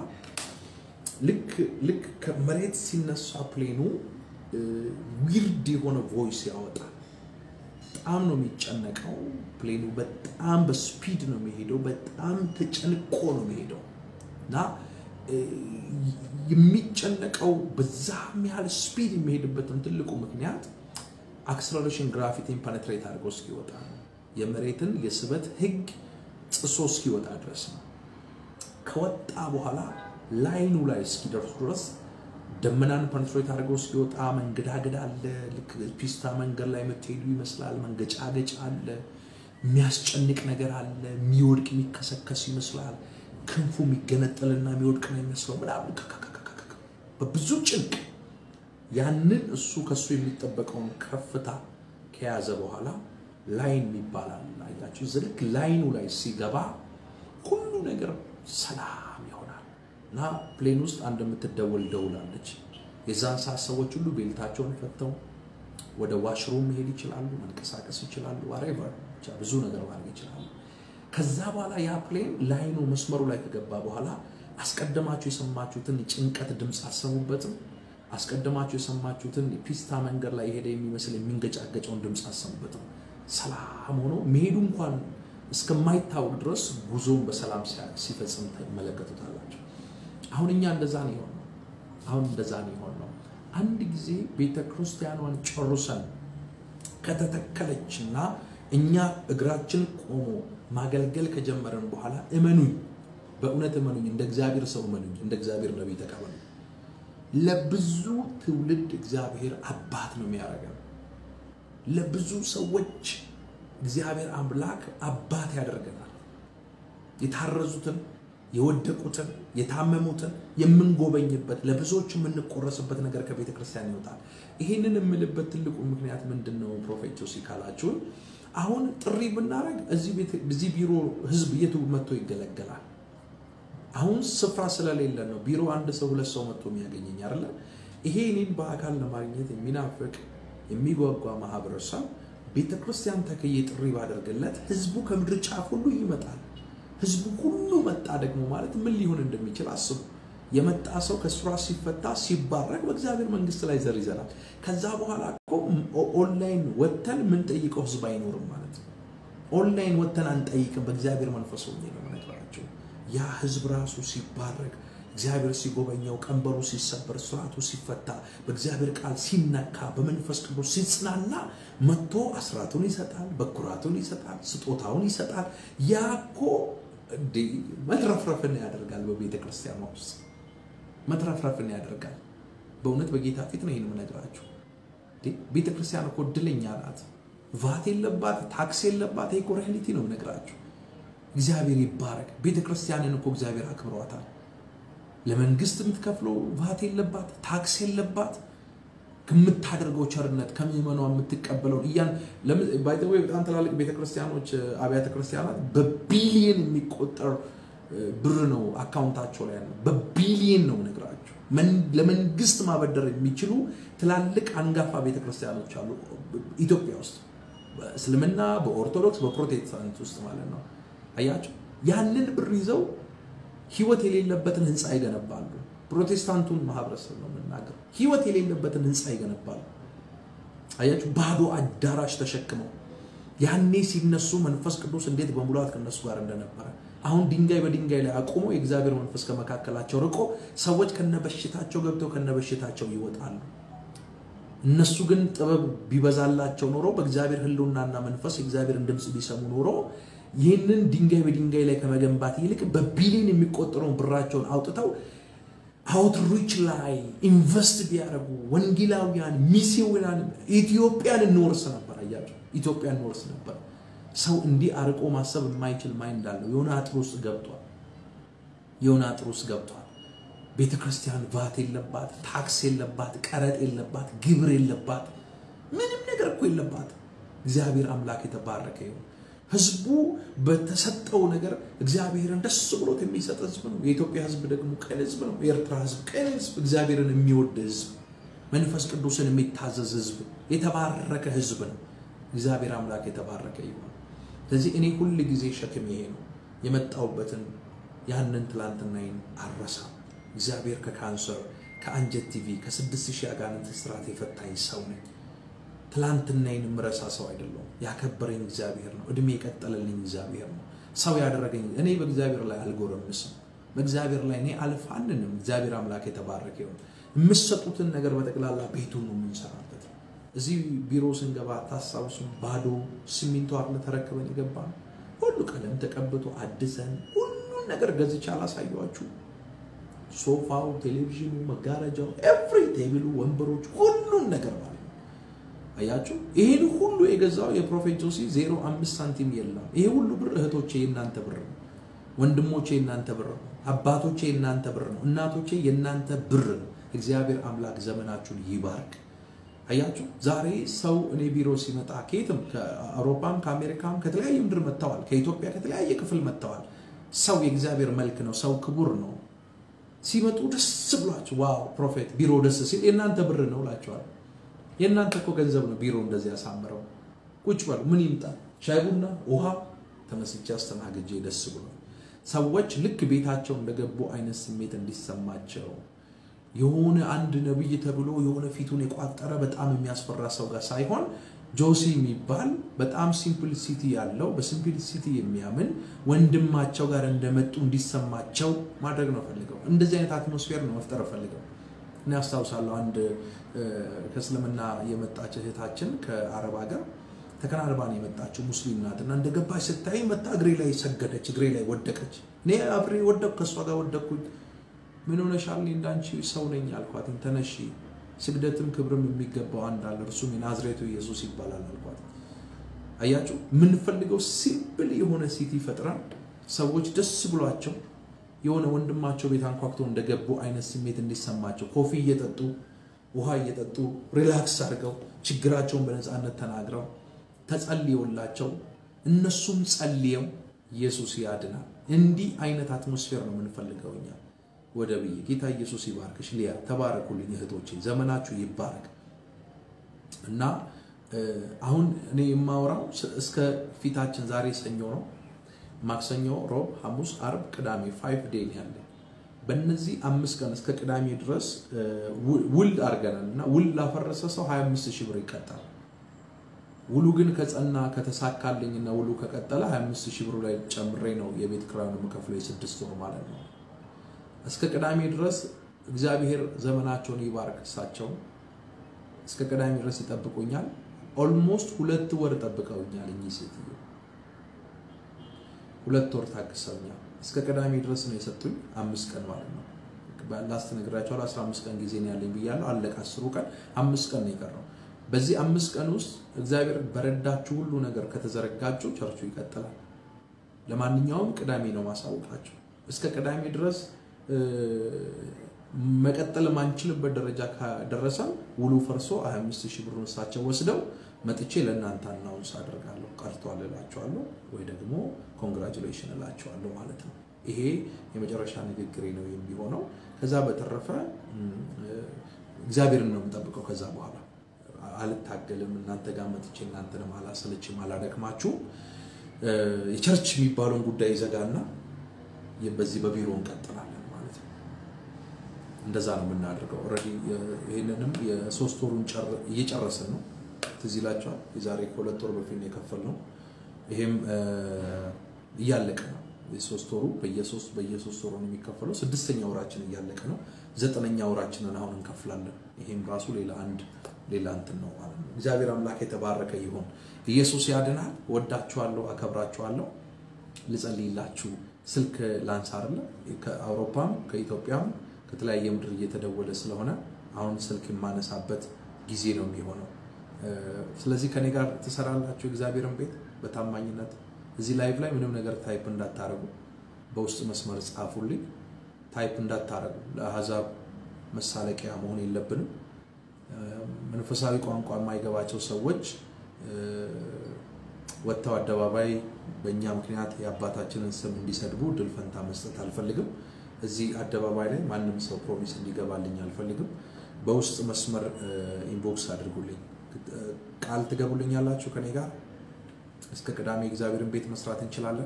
ልክ ከመሬት ሲነሳ ፕሌኑ ዊርድ የሆነ ቮይስ ያወጣል በጣም ነው የሚጨነቀው ፕሌኑ በጣም በስፒድ ነው የሚሄደው በጣም ተጨንቆ ነው የሚሄደው እና የሚጨነቀው በዛም ያህል ስፒድ የሚሄድበትን ትልቁ ምክንያት አክሰለሬሽን ግራቪቲን ፔኔትሬት አድርጎ እስኪወጣ ነው። የመሬትን የስበት ህግ ጥሶ እስኪወጣ ድረስ ነው። ከወጣ በኋላ ላይኑ ላይ እስኪደርስ ድረስ ደመናን ፔኔትሬት አድርጎ እስኪወጣ መንገዳገድ አለ። ልክ ፒስታ መንገድ ላይ የምትሄዱ ይመስላል። መንገጫገጭ አለ። የሚያስጨንቅ ነገር አለ። የሚወድቅ የሚከሰከስ ይመስላል። ክንፉ የሚገነጠልና የሚወድቅ ነው የሚመስለው። ምናምን በብዙ ጭንቅ ያንን እሱ ከሱ የሚጠበቀውን ከፍታ ከያዘ በኋላ ላይን ይባላል። አያችሁ ዝልክ ላይኑ ላይ ሲገባ ሁሉ ነገር ሰላም ይሆናል። እና ፕሌን ውስጥ አንድ የምትደወል ደውላለች። የዛን ሰዓት ሰዎች ሁሉ ቤልታቸውን ፈተው ወደ ዋሽሩም መሄድ ይችላሉ፣ መንቀሳቀስ ይችላሉ፣ whatever ብቻ ብዙ ነገር ማድረግ ይችላሉ። ከዛ በኋላ ያ ፕሌን ላይኑ መስመሩ ላይ ከገባ በኋላ አስቀድማችሁ የሰማችሁትን ጭንቀት ድምጽ አሰሙበትም። አስቀድማችሁ የሰማችሁትን ፒስታ መንገድ ላይ ሄደ የሚመስል የሚንገጫገጨውን ድምጽ አሰሙበትም። ሰላም ሆኖ መሄዱ እንኳን እስከማይታወቅ ድረስ ጉዞን በሰላም ሲፈጽም ተመለከቱታላችሁ። አሁን እኛ እንደዛ ነው የሆነው። አሁን እንደዛ ነው የሆነው። አንድ ጊዜ ቤተክርስቲያኗን ጨርሰን ከተተከለችና እኛ እግራችን ቆሞ ማገልገል ከጀመረን በኋላ እመኑኝ፣ በእውነት እመኑኝ፣ እንደ እግዚአብሔር ሰው እመኑኝ፣ እንደ እግዚአብሔር ነብይ ተቀበሉ። ለብዙ ትውልድ እግዚአብሔር አባት ነው የሚያደርገው። ለብዙ ሰዎች እግዚአብሔር አምላክ አባት ያደርገናል። የታረዙትን፣ የወደቁትን፣ የታመሙትን የምንጎበኝበት ለብዙዎች የምንቆረስበት ነገር ከቤተ ክርስቲያን ይወጣል። ይሄንን የምልበት ትልቁ ምክንያት ምንድነው? ፕሮፌት ጆሲ ካላችሁን አሁን ጥሪ ብናረግ እዚህ ቢሮ ህዝብ የቱ መጥቶ ይገለገላል? አሁን ስፍራ ስለሌለ ነው ቢሮ አንድ ሰው ሁለት ሰው መጥቶ የሚያገኘኝ አይደለ? ይሄ እኔን በአካል ለማግኘት የሚናፍቅ የሚጓጓ ማህበረሰብ ቤተክርስቲያን ተከየ ጥሪ ባደርገለት ህዝቡ ከምድር ጫፍ ሁሉ ይመጣል። ህዝቡ ሁሉ መጣ ደግሞ ማለት ምን ሊሆን እንደሚችል አስቡ። የመጣ ሰው ከስራ ሲፈታ ሲባረክ በእግዚአብሔር መንግስት ላይ ዘር ይዘራል። ከዛ በኋላ እኮ ኦንላይን ወተን ምን ጠይቀው ህዝብ አይኖርም ማለት ነው። ኦንላይን ወተን አንጠይቅም። በእግዚአብሔር መንፈስ ሆኜ ነው የምነግራችሁ። ያ ህዝብ ራሱ ሲባረክ እግዚአብሔር ሲጎበኘው ቀንበሩ ሲሰበር ስራቱ ሲፈታ በእግዚአብሔር ቃል ሲነካ በመንፈስ ቅዱስ ሲጽናና መጥቶ አስራቱን ይሰጣል፣ በኩራቱን ይሰጣል፣ ስጦታውን ይሰጣል። ያኮ መትረፍረፍን ያደርጋል። በቤተ ክርስቲያን ውስጥ መትረፍረፍን ያደርጋል። በእውነት በጌታ ፊት ነው ይሄን የምነግራችሁ። ቤተ ክርስቲያን እኮ ድለኛ ናት። ቫት የለባት፣ ታክስ የለባት። ይሄ ሪያሊቲ ነው የምነግራችሁ። እግዚአብሔር ይባረክ። ቤተ ክርስቲያንን እኮ እግዚአብሔር አክብሯታል። ለመንግስት የምትከፍለው ቫት የለባት፣ ታክስ የለባት። ከምታደርገው ቸርነት ከመመኗ የምትቀበለው ባይ ዘ ወይ በጣም ትላልቅ ቤተክርስቲያኖች አብያተ ክርስቲያናት በቢሊየን የሚቆጠር ብር ነው አካውንታቸው ላይ ያለው። በቢሊየን ነው ነግራችሁ። ለመንግስት ማበደር የሚችሉ ትላልቅ አንጋፋ ቤተክርስቲያኖች አሉ ኢትዮጵያ ውስጥ፣ በእስልምና፣ በኦርቶዶክስ፣ በፕሮቴስታንት ውስጥ ማለት ነው። አያችሁ፣ ያንን ብር ይዘው ህይወት የሌለበትን ህንጻ ይገነባሉ። ፕሮቴስታንቱን ማህበረሰብ ነው የምናገረው። ህይወት የሌለበትን ህንጻ ይገነባሉ። አያችሁ፣ ባዶ አዳራሽ ተሸክመው ያኔ ሲነሱ መንፈስ ቅዱስ እንዴት በሙላት ከነሱ ጋር እንደነበረ አሁን ድንጋይ በድንጋይ ላይ አቆሞ የእግዚአብሔር መንፈስ ከመካከላቸው ርቆ ሰዎች ከነበሽታቸው ገብተው ከነበሽታቸው ይወጣሉ። እነሱ ግን ጥበብ ቢበዛላቸው ኖሮ በእግዚአብሔር ህልውናና መንፈስ የእግዚአብሔርን ድምጽ ቢሰሙ ኖሮ ይህንን ድንጋይ በድንጋይ ላይ ከመገንባት ይልቅ በቢሊየን የሚቆጠረውን ብራቸውን አውጥተው አውትሪች ላይ ኢንቨስት ቢያደርጉ ወንጌላውያን ሚስዮናን ኢትዮጵያን እንወርስ ነበር። አያችሁ፣ ኢትዮጵያን እንወርስ ነበር። ሰው እንዲህ አርቆ ማሰብ የማይችል ማይንድ አለው። የሆነ አጥር ውስጥ ገብቷል። ቤተክርስቲያን ቫት የለባት፣ ታክስ የለባት፣ ቀረጥ የለባት፣ ግብር የለባት፣ ምንም ነገር እኮ የለባት። እግዚአብሔር አምላክ የተባረከ ይሁን። ህዝቡ በተሰጠው ነገር እግዚአብሔርን ደስ ብሎት የሚሰጥ ህዝብ ነው። የኢትዮጵያ ህዝብ ደግሞ ቅን ህዝብ ነው። የኤርትራ ህዝብ ቅን ህዝብ፣ እግዚአብሔርን የሚወድ ህዝብ፣ መንፈስ ቅዱስን የሚታዘዝ ህዝብ፣ የተባረከ ህዝብ ነው። እግዚአብሔር አምላክ የተባረከ ይሁን። ስለዚህ እኔ ሁሉ ጊዜ ሸክም ይሄ ነው። የመጣውበትን ያንን ትላንትናዬን አረሳም። እግዚአብሔር ከካንሰር ከአንጀት ቲቪ ከ6000 አጋንንት እስራት የፈታኝ ሰው ነኝ። ትላንትናዬን ምረሳ ሰው አይደለም። ያከበረኝ እግዚአብሔር ነው። እድሜ የቀጠለልኝ እግዚአብሔር ነው። ሰው ያደረገኝ እኔ በእግዚአብሔር ላይ አልጎረምስም። በእግዚአብሔር ላይ እኔ አልፋንንም እግዚአብሔር አምላክ የተባረከ ይሁን የምትሰጡትን ነገር በጠቅላላ ቤቱን ነው የምንሰራበት እዚህ ቢሮ ስንገባ ታሳውሱ ባዶ ሲሚንቶ አርለ ተረከበን ይገባል ሁሉ ቀለም ተቀብቶ አድሰን ሁሉን ነገር ገዝቻ አላሳያችሁ ሶፋው ቴሌቪዥኑ መጋረጃው ኤቭሪ ቴብሉ ወንበሮች ሁሉን ነገር ማለት አያችሁ ይሄን ሁሉ የገዛው የፕሮፌት ጆሲ 0.5 ሳንቲም የለም ይሄ ሁሉ ብር እህቶቼ የናንተ ብር ነው ወንድሞቼ የናንተ ብር ነው አባቶቼ የናንተ ብር ነው እናቶቼ የናንተ ብር ነው እግዚአብሔር አምላክ ዘመናችሁን ይባርክ አያችሁ ዛሬ ሰው እኔ ቢሮ ሲመጣ ከየትም ከአውሮፓም ከአሜሪካም ከተለያየ ምድር መጣዋል ከኢትዮጵያ ከተለያየ ክፍል መጣዋል ሰው የእግዚአብሔር መልክ ነው ሰው ክቡር ነው ሲመጡ ደስ ብሏቸው ዋው ፕሮፌት ቢሮ ደስ ሲል የናንተ ብር ነው ላቸዋል የናንተ እኮ ገንዘብ ነው ቢሮ እንደዚህ ያሳምረው ቁጭ በሉ ምን ይምጣ ሻይ ቡና ውሃ ተመስጫ አስተናግጄ ደስ ብሎ ሰዎች ልክ ቤታቸው እንደገቡ አይነት ስሜት እንዲሰማቸው የሆነ አንድ ነብይ ተብሎ የሆነ ፊቱን የቋጠረ በጣም የሚያስፈራ ሰው ጋር ሳይሆን ጆሲ የሚባል በጣም ሲምፕሊሲቲ ያለው በሲምፕሊሲቲ የሚያምን ወንድማቸው ጋር እንደመጡ እንዲሰማቸው ማድረግ ነው ፈልገው እንደዚህ አይነት አትሞስፌር ነው መፍጠር ፈልገው እኔ አስተዋውሳለሁ አንድ ከእስልምና የመጣች እህታችን ከአረብ ሀገር ተከናንባን የመጣችው ሙስሊም ናትና እንደገባች ስታይ መጣ እግሬ ላይ ሰገደች እግሬ ላይ ወደቀች እኔ አብሬ ወደቅኩ ከሷ ጋር ወደቅኩኝ ምን ሆነሻል እንዳንቺ ሰው ነኝ አልኳት ተነሺ ስግደትም ክብርም የሚገባው አንድ አለ እርሱም የናዝሬቱ ኢየሱስ ይባላል አልኳት አያችሁ ምን ፈልገው ሲምፕል የሆነ ሲቲ ፈጥራን ሰዎች ደስ ብሏቸው የሆነ ወንድማቸው ቤት አንኳክተው እንደገቡ አይነት ስሜት እንዲሰማቸው ኮፊ እየጠጡ ውሃ እየጠጡ ሪላክስ አድርገው ችግራቸውን በነፃነት ተናግረው ተጸልዮላቸው እነሱም ጸልየው ኢየሱስ ያድናል እንዲህ አይነት አትሞስፌር ነው የምንፈልገውኛ ወደብዬ ጌታ ኢየሱስ ይባርክሽ ሊያ ተባረኩልኝ እህቶቼ ዘመናችሁ ይባረክ እና አሁን እኔ የማወራው እስከ ፊታችን ዛሬ ሰኞ ነው ማክሰኞ ሮብ ሐሙስ አርብ ቅዳሜ 5 ዴይ ያለ በእነዚህ 5 ቀን እስከ ቅዳሜ ድረስ ውል አርገናልና ውል ላፈረሰ ሰው 25000 ብር ይቀጣል ውሉ ግን ከጸና ከተሳካልኝና ውሉ ከቀጠለ 25000 ብር ላይ ጨምሬ ነው የቤት ክራዩን መከፍለው የ6 ወር ማለት ነው እስከ ቅዳሜ ድረስ እግዚአብሔር ዘመናቸውን ይባርክሳቸው እስከ ቅዳሜ ድረስ ይጠብቁኛል ኦልሞስት 2 ወር ተጠብቀውኛል እኚህ ሴትዮ 2 ወር ታግሰውኛል እስከ ቅዳሜ ድረስ ነው የሰጡኝ 5 ቀን ማለት ነው ባላስተ ነግራቸው 15 ቀን ጊዜ ነው ያለኝ ብያለሁ አለቀ 10 ቀን 5 ቀን ነው የቀረው በዚህ 5 ቀን ውስጥ እግዚአብሔር በረዳችሁ ሁሉ ነገር ከተዘረጋችሁ ቸርቹ ይቀጥላል ለማንኛውም ቅዳሜ ነው ማሳውቃችሁ እስከ ቅዳሜ ድረስ መቀጠል ማንችልበት ደረጃ ከደረሰ ውሉ ፈርሶ 25000 ብሩን ሳቸው ወስደው መጥቼ ለእናንተ አናውንስ አደርጋለሁ ቀርቷል እላችኋለሁ ወይ ደግሞ ኮንግራቹሌሽን እላችኋለሁ ማለት ነው ይሄ የመጨረሻ ንግግሬ ነው የሚሆነው ከዛ በተረፈ እግዚአብሔርን ነው የምጠብቀው ከዛ በኋላ አልታገልም እናንተ ጋር መጥቼ እናንተንም አላሰለችም አላደክማችሁ የቸርች የሚባለውን ጉዳይ ይዘጋና በዚህ በቢሮ እንቀጥላለን ማለት ነው እንደዛ ነው የምናደርገው ኦሬዲ ይሄንንም የ3 ወሩን እየጨረሰን ነው ትዚላችሁ የዛሬ 2 ወር በፊት ነው የከፈልነው ይሄም እያለቀ ነው የ3 ወሩ በየ3 ወሩ ነው የሚከፈለው 6ኛ ወራችን እያለቀ ነው 9ኛ ወራችንን አሁን እንከፍላለን ይሄም ራሱ ሌላ እንትን ነው ማለት ነው እግዚአብሔር አምላክ የተባረከ ይሁን ኢየሱስ ያድናል ወዳችኋለሁ አከብራችኋለሁ ልጸልይላችሁ ስልክ ላንስ አይደለ ከአውሮፓም ከኢትዮጵያም ከተለያየ ምድር እየተደወለ ስለሆነ አሁን ስልክ ማነሳበት ጊዜ ነው የሚሆነው ስለዚህ ከኔ ጋር ተሰራላችሁ እግዚአብሔርን ቤት በታማኝነት እዚህ ላይቭ ላይ ምንም ነገር ታይፕ እንዳታረጉ በውስጥ መስመር ጻፉልኝ ታይፕ እንዳታረጉ ለአሕዛብ መሳለቂያ መሆን የለብንም መንፈሳዊ ቋንቋ የማይገባቸው ሰዎች ወጣው አደባባይ በእኛ ምክንያት የአባታችንን ስም እንዲሰድቡ ድል ፈንታ መስጠት አልፈልግም እዚህ አደባባይ ላይ ማንንም ሰው ፕሮሚስ እንዲገባልኝ አልፈልግም በውስጥ መስመር ኢንቦክስ አድርጉልኝ ቃል ትገቡልኛላችሁ ከኔ ጋር እስከ ቅዳሜ እግዚአብሔርን ቤት መስራት እንችላለን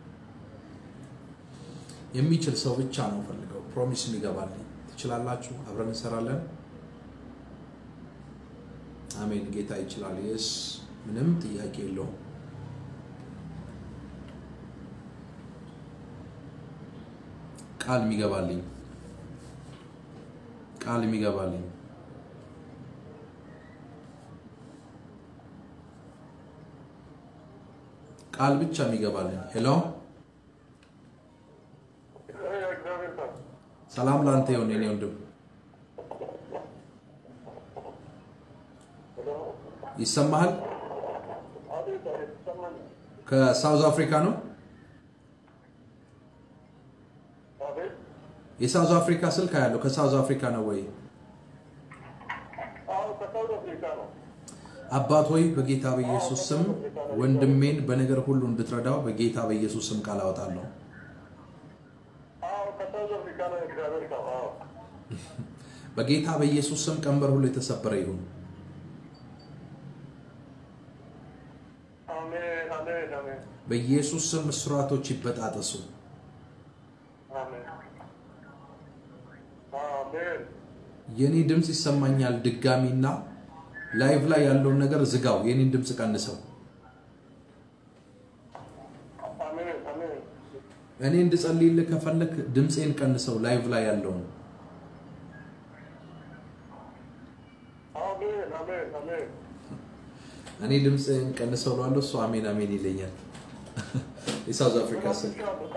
የሚችል ሰው ብቻ ነው ፈልገው ፕሮሚስ እንዲገባልኝ ትችላላችሁ አብረን እንሰራለን አሜን ጌታ ይችላል yes ምንም ጥያቄ የለውም ቃል የሚገባልኝ ቃል ብቻ የሚገባልኝ ሄሎ ሰላም ላንተ ይሁን የኔ ወንድም ይሰማሃል ከሳውዝ አፍሪካ ነው የሳውዝ አፍሪካ ስልክ ያለው ከሳውዝ አፍሪካ ነው ወይ አባት ሆይ በጌታ በኢየሱስ ስም ወንድሜን በነገር ሁሉ እንድትረዳው በጌታ በኢየሱስ ስም ቃል አወጣለሁ በጌታ በኢየሱስ ስም ቀንበር ሁሉ የተሰበረ ይሁን አሜን አሜን አሜን በኢየሱስ ስም እስራቶች ይበጣጠሱ አሜን አሜን የኔ ድምጽ ይሰማኛል ድጋሚና ላይቭ ላይ ያለው ነገር ዝጋው የኔን ድምጽ ቀንሰው አሜን አሜን እኔ እንድጸልይልህ ከፈለክ ድምጽን ቀንሰው ላይቭ ላይ ያለው አሜን አሜን አሜን እኔ ድምጽን ቀንሰው ነው እሱ አሜን አሜን ይለኛል የሳውዝ አፍሪካ ስልክ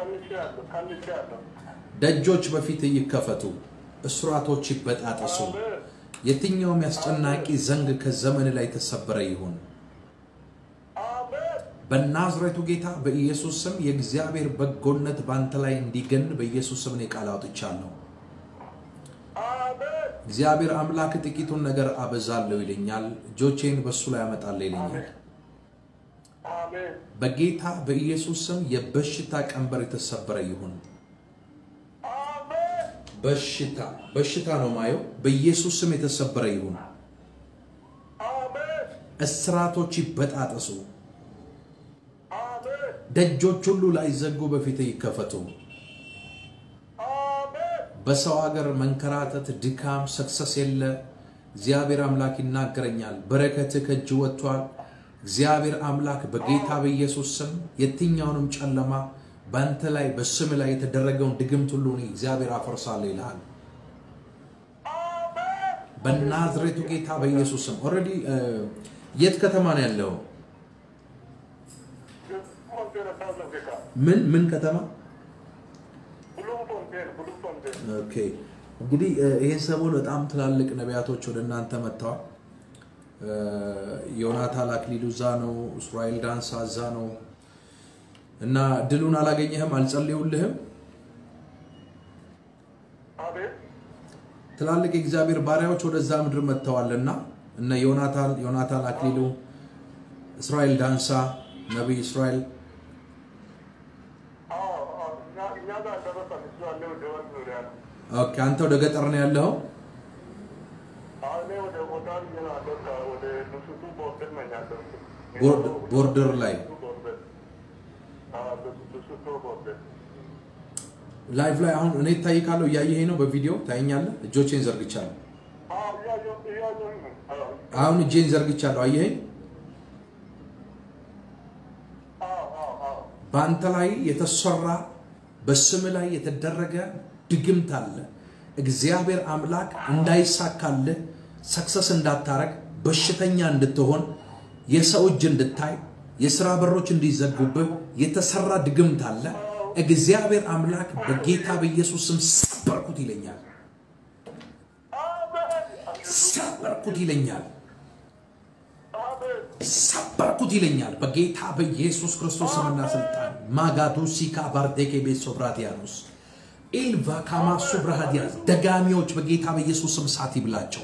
ደጆች በፊት ይከፈቱ እስራቶች ይበጣጠሱ የትኛውም ያስጨናቂ ዘንግ ከዘመን ላይ ተሰበረ ይሁን በናዝሬቱ ጌታ በኢየሱስ ስም የእግዚአብሔር በጎነት ባንተ ላይ እንዲገን በኢየሱስ ስም ነው ቃል አውጥቻለሁ እግዚአብሔር አምላክ ጥቂቱን ነገር አበዛለው ይለኛል ጆቼን በሱ ላይ ያመጣል ይለኛል አሜን በጌታ በኢየሱስ ስም የበሽታ ቀንበር የተሰበረ ይሁን በሽታ ነው ማየው በኢየሱስ ስም የተሰበረ ይሁን አሜን እስራቶች ይበጣጠሱ አሜን ደጆች ሁሉ ላይ ዘጉ በፊት ይከፈቱ አሜን በሰው ሀገር መንከራተት ድካም ሰክሰስ የለ እግዚአብሔር አምላክ ይናገረኛል በረከት ከእጅ ወጥቷል እግዚአብሔር አምላክ በጌታ በኢየሱስ ስም የትኛውንም ጨለማ ባንተ ላይ በስም ላይ የተደረገውን ድግምት ሁሉ እግዚአብሔር አፈርሳለሁ ይላል በናዝሬቱ ጌታ በኢየሱስ ስም ኦሬዲ የት ከተማ ነው ያለው ምን ከተማ ኦኬ እንግዲህ ይሄን ሰሞን በጣም ትላልቅ ነቢያቶች ወደ እናንተ መጥተዋል ዮናታን አክሊሉ ዛነው እስራኤል ዳንሳ ዛነው እና ድሉን አላገኘህም አልጸልዩልህም አሜን ትላልቅ እግዚአብሔር ባሪያዎች ወደዛ ምድር መጥተዋልና እና ዮናታን አክሊሉ እስራኤል ዳንሳ ነብይ እስራኤል ኦኬ አንተ ወደ ገጠር ነው ያለው ቦርደር ላይ ላይቭ ላይ አሁን እኔ ታይካለሁ ያየህ ነው በቪዲዮ ታይኛለህ እጆቼን ዘርግቻለሁ አሁን እጄን ዘርግቻለሁ አየህ ባንተ ላይ የተሰራ በስም ላይ የተደረገ ድግምት አለ እግዚአብሔር አምላክ እንዳይሳካልህ ሰክሰስ እንዳታረግ በሽተኛ እንድትሆን የሰው እጅ እንድታይ የሥራ በሮች እንዲዘጉብህ የተሰራ ድግምት አለ እግዚአብሔር አምላክ በጌታ በኢየሱስ ስም ሰበርኩት ይለኛል ሰበርኩት ይለኛል በጌታ በኢየሱስ ክርስቶስ ስምና ስልጣን ማጋዱሲካ ባርዴኬ ቤሶብራዲያኖስ ኢልቫ ካማሱ ብራሃዲያስ ደጋሚዎች በጌታ በኢየሱስ ስም ሳት ይብላቸው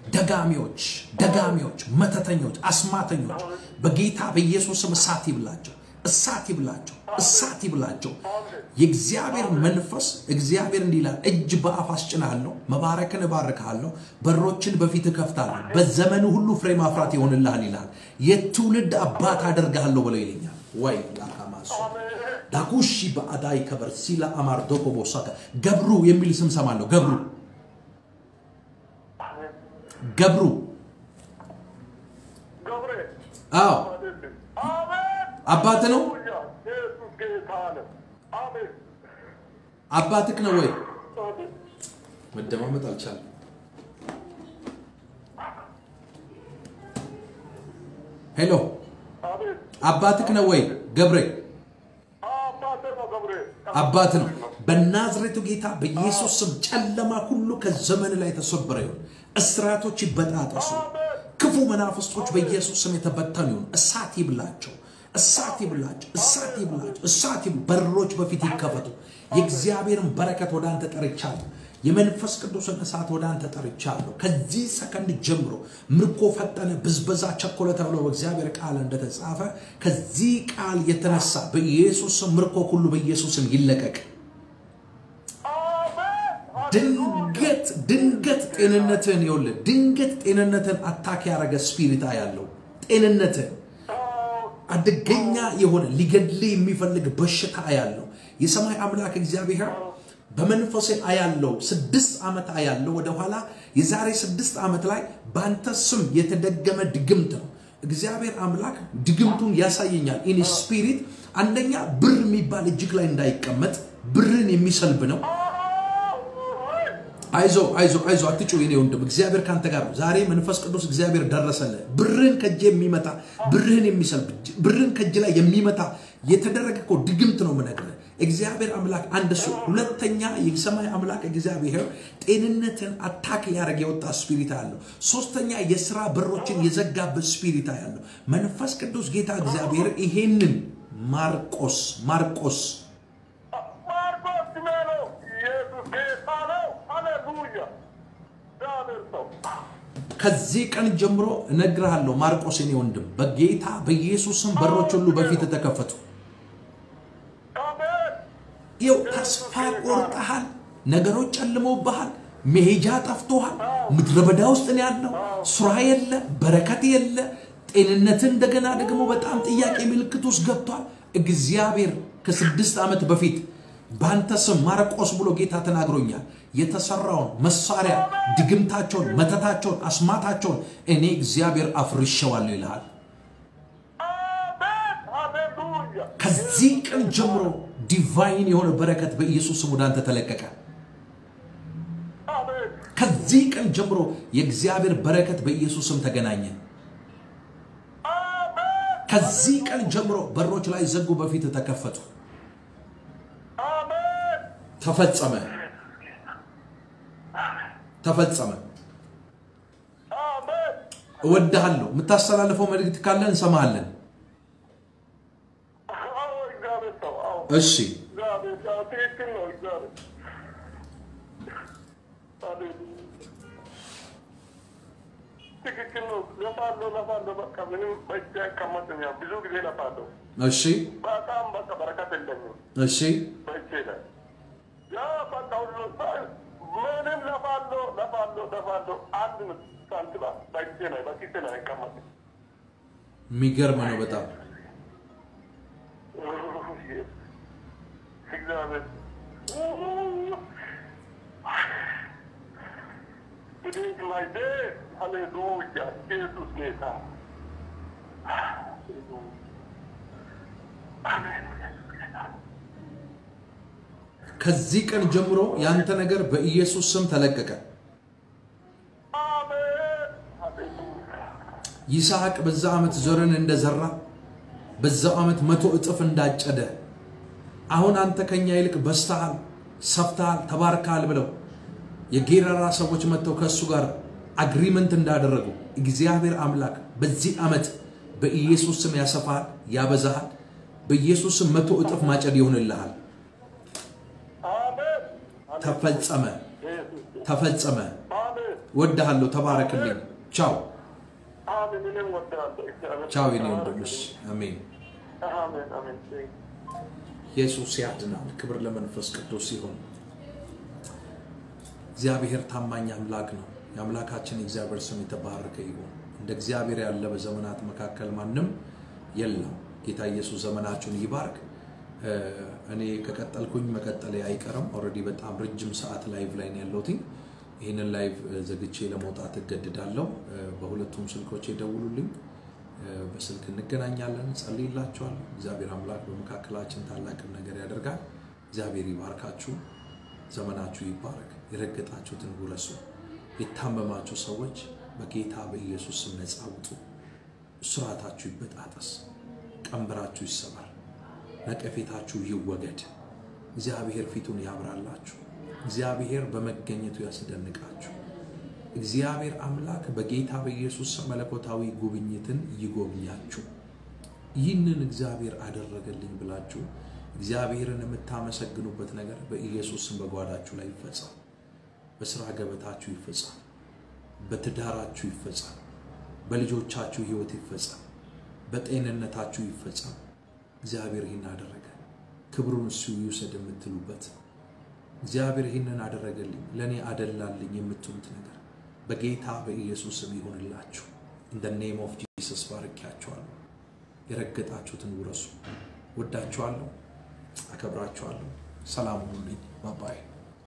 ደጋሚዎች መተተኞች አስማተኞች በጌታ በኢየሱስ ስም ሳት ይብላቸው እሳት ይብላቸው የእግዚአብሔር መንፈስ እግዚአብሔር እንዲላል እጅ በአፍ አስጭናለሁ መባረክን እባርካለሁ በሮችን በፊት ከፍታለሁ በዘመኑ ሁሉ ፍሬ ማፍራት ይሆንልሃል ይላል የትውልድ አባት አደርጋለሁ ብሎ ይለኛል ወይ ላካማሱ ዳኩሺ በአዳይ ከበር ሲላ አማርዶኮ ቦሳካ ገብሩ የሚል ስም ሰማለሁ ገብሩ አዎ አባት ነው አባትክ ነው ወይ መደማመጥ አልቻለም ሄሎ አባትክ ነው ወይ ገብሬ አባት ነው በናዝሬቱ ጌታ በኢየሱስ ስም ጨለማ ሁሉ ከዘመን ላይ ተሰበረ ይሁን እስራቶች ይበጣጠሱ ክፉ መናፍስቶች በኢየሱስ ስም የተበተኑ ይሁን እሳት ይብላቸው እሳት በሮች በፊት ይከፈቱ የእግዚአብሔርን በረከት ወደ አንተ ጠርቻለሁ የመንፈስ ቅዱስን እሳት ወደ አንተ ጠርቻለሁ ከዚህ ሰከንድ ጀምሮ ምርኮ ፈጠነ ብዝበዛ ቸኮለ ተብሎ በእግዚአብሔር ቃል እንደተጻፈ ከዚህ ቃል የተነሳ በኢየሱስ ስም ምርኮ ሁሉ በኢየሱስ ስም ይለቀቅ ድንገት ጤንነትን ይወለ ድንገት ጤንነትን አታክ ያረገ ስፒሪት ያለው ጤንነትን አደገኛ የሆነ ሊገድል የሚፈልግ በሽታ ያለው የሰማይ አምላክ እግዚአብሔር በመንፈሴ አያለው 6 ዓመት አያለው ወደ ኋላ የዛሬ 6 ዓመት ላይ ባንተ ስም የተደገመ ድግምት ነው እግዚአብሔር አምላክ ድግምቱን ያሳየኛል ኢን ስፒሪት አንደኛ ብር የሚባል እጅግ ላይ እንዳይቀመጥ ብርን የሚሰልብ ነው አይዞ አትጩ የኔ ወንድም እግዚአብሔር ካንተ ጋር ነው ዛሬ መንፈስ ቅዱስ እግዚአብሔር ደረሰለ ብርን ከጄ የሚመታ ብርህን የሚሰልብ ብርን ከጄ ላይ የሚመታ የተደረገው ድግምት ነው መነገር እግዚአብሔር አምላክ አንድ ሰው ሁለተኛ የሰማይ አምላክ እግዚአብሔር ጤንነትን አታክ ያረገ የወጣ ስፒሪት አለው ሶስተኛ የሥራ በሮችን የዘጋበት ስፒሪት አለው መንፈስ ቅዱስ ጌታ እግዚአብሔር ይሄንን ማርቆስ ከዚህ ቀን ጀምሮ እነግርሃለሁ ማርቆስ የኔ ወንድም በጌታ በኢየሱስ ስም በሮች ሁሉ በፊት ተከፈቱ ይው ተስፋ ቆርጠሃል ነገሮች ጨልመውብሃል መሄጃ ጠፍቶሃል ምድረበዳ ውስጥ ነው ያለው ሥራ የለ በረከት የለ ጤንነት እንደገና ደግሞ በጣም ጥያቄ ምልክት ውስጥ ገብቷል እግዚአብሔር ከ6 ዓመት በፊት ባንተ ስም ማርቆስ ብሎ ጌታ ተናግሮኛል የተሰራውን መሳሪያ ድግምታቸውን መተታቸውን አስማታቸውን እኔ እግዚአብሔር አፍርሻለሁ ይላል ከዚህ ቀን ጀምሮ ዲቫይን የሆነ በረከት በኢየሱስ ስም ወደ አንተ ተለቀቀ ከዚህ ቀን ጀምሮ የእግዚአብሔር በረከት በኢየሱስ ስም ተገናኘ ከዚህ ቀን ጀምሮ በሮች ላይ ዘጉ በፊት ተከፈቱ ተፈጸመ እወድሃለሁ ምታስተላልፈው መልእክት ካለ እንሰማለን እሺ እሺ እሺ ሚገርም ነው በጣም ከዚህ ቀን ጀምሮ ያንተ ነገር በኢየሱስ ስም ተለቀቀ ይስሐቅ በዛ ዓመት ዘርን እንደዘራ በዛው ዓመት 100 እጥፍ እንዳጨደ አሁን አንተ ከኛ ይልቅ በስተሃል ሰፍታል ተባርካል ብለው የጌራራ ሰዎች መጥተው ከሱ ጋር አግሪመንት እንዳደረጉ እግዚአብሔር አምላክ በዚህ ዓመት በኢየሱስ ስም ያሰፋል ያበዛሃል በኢየሱስ ስም 100 እጥፍ ማጨድ ይሆንልሃል ተፈጸመ ወድሃለሁ ተባረክልኝ ቻው ቻው የኔ ወንድምሽ አሜን ኢየሱስ ያድናል ክብር ለመንፈስ ቅዱስ ይሁን እግዚአብሔር ታማኝ አምላክ ነው የአምላካችን እግዚአብሔር ስም የተባረከ ይሁን እንደ እግዚአብሔር ያለ በዘመናት መካከል ማንም የለም ጌታ ኢየሱስ ዘመናችሁን ይባርክ እኔ ከቀጠልኩኝ መቀጠል አይቀርም ኦሬዲ በጣም ረጅም ሰዓት ላይቭ ላይ ነው ያለሁት ይሄንን ላይቭ ዘግቼ ለመውጣት እገደዳለሁ በሁለቱም ስልኮቼ ደውሉልኝ በስልክ እንገናኛለን ጸልይላችኋል እግዚአብሔር አምላክ በመካከላችን ታላቅ ነገር ያደርጋል እግዚአብሔር ይባርካችሁ ዘመናችሁ ይባረክ። የረገጣችሁትን ውረሱ። የታመማችሁ ሰዎች በጌታ በኢየሱስ ስም ነፃ ውጡ። እስራታችሁ ይበጣጠስ። ቀንበራችሁ ይሰበር። ነቀፌታችሁ ይወገድ። እግዚአብሔር ፊቱን ያብራላችሁ። እግዚአብሔር በመገኘቱ ያስደንቃችሁ። እግዚአብሔር አምላክ በጌታ በኢየሱስ ስም መለኮታዊ ጉብኝትን ይጎብኛችሁ። ይህንን እግዚአብሔር አደረገልኝ ብላችሁ እግዚአብሔርን የምታመሰግኑበት ነገር በኢየሱስ ስም በጓዳችሁ ላይ ይፈጸም። በስራ ገበታችሁ ይፈጸም። በትዳራችሁ ይፈጸም። በልጆቻችሁ ህይወት ይፈጸም። በጤንነታችሁ ይፈጸም። እግዚአብሔር ይህን አደረገ፣ ክብሩን እሱ ይውሰድ የምትሉበት እግዚአብሔር ይህንን አደረገልኝ ለኔ አደላልኝ የምትሉት ነገር በጌታ በኢየሱስ ስም ይሁንላችሁ። in the name of Jesus ባርካችኋለሁ። የረገጣችሁትን ውረሱ። ወዳችኋለሁ፣ አከብራችኋለሁ። ሰላም ሁኑልኝ። ባይ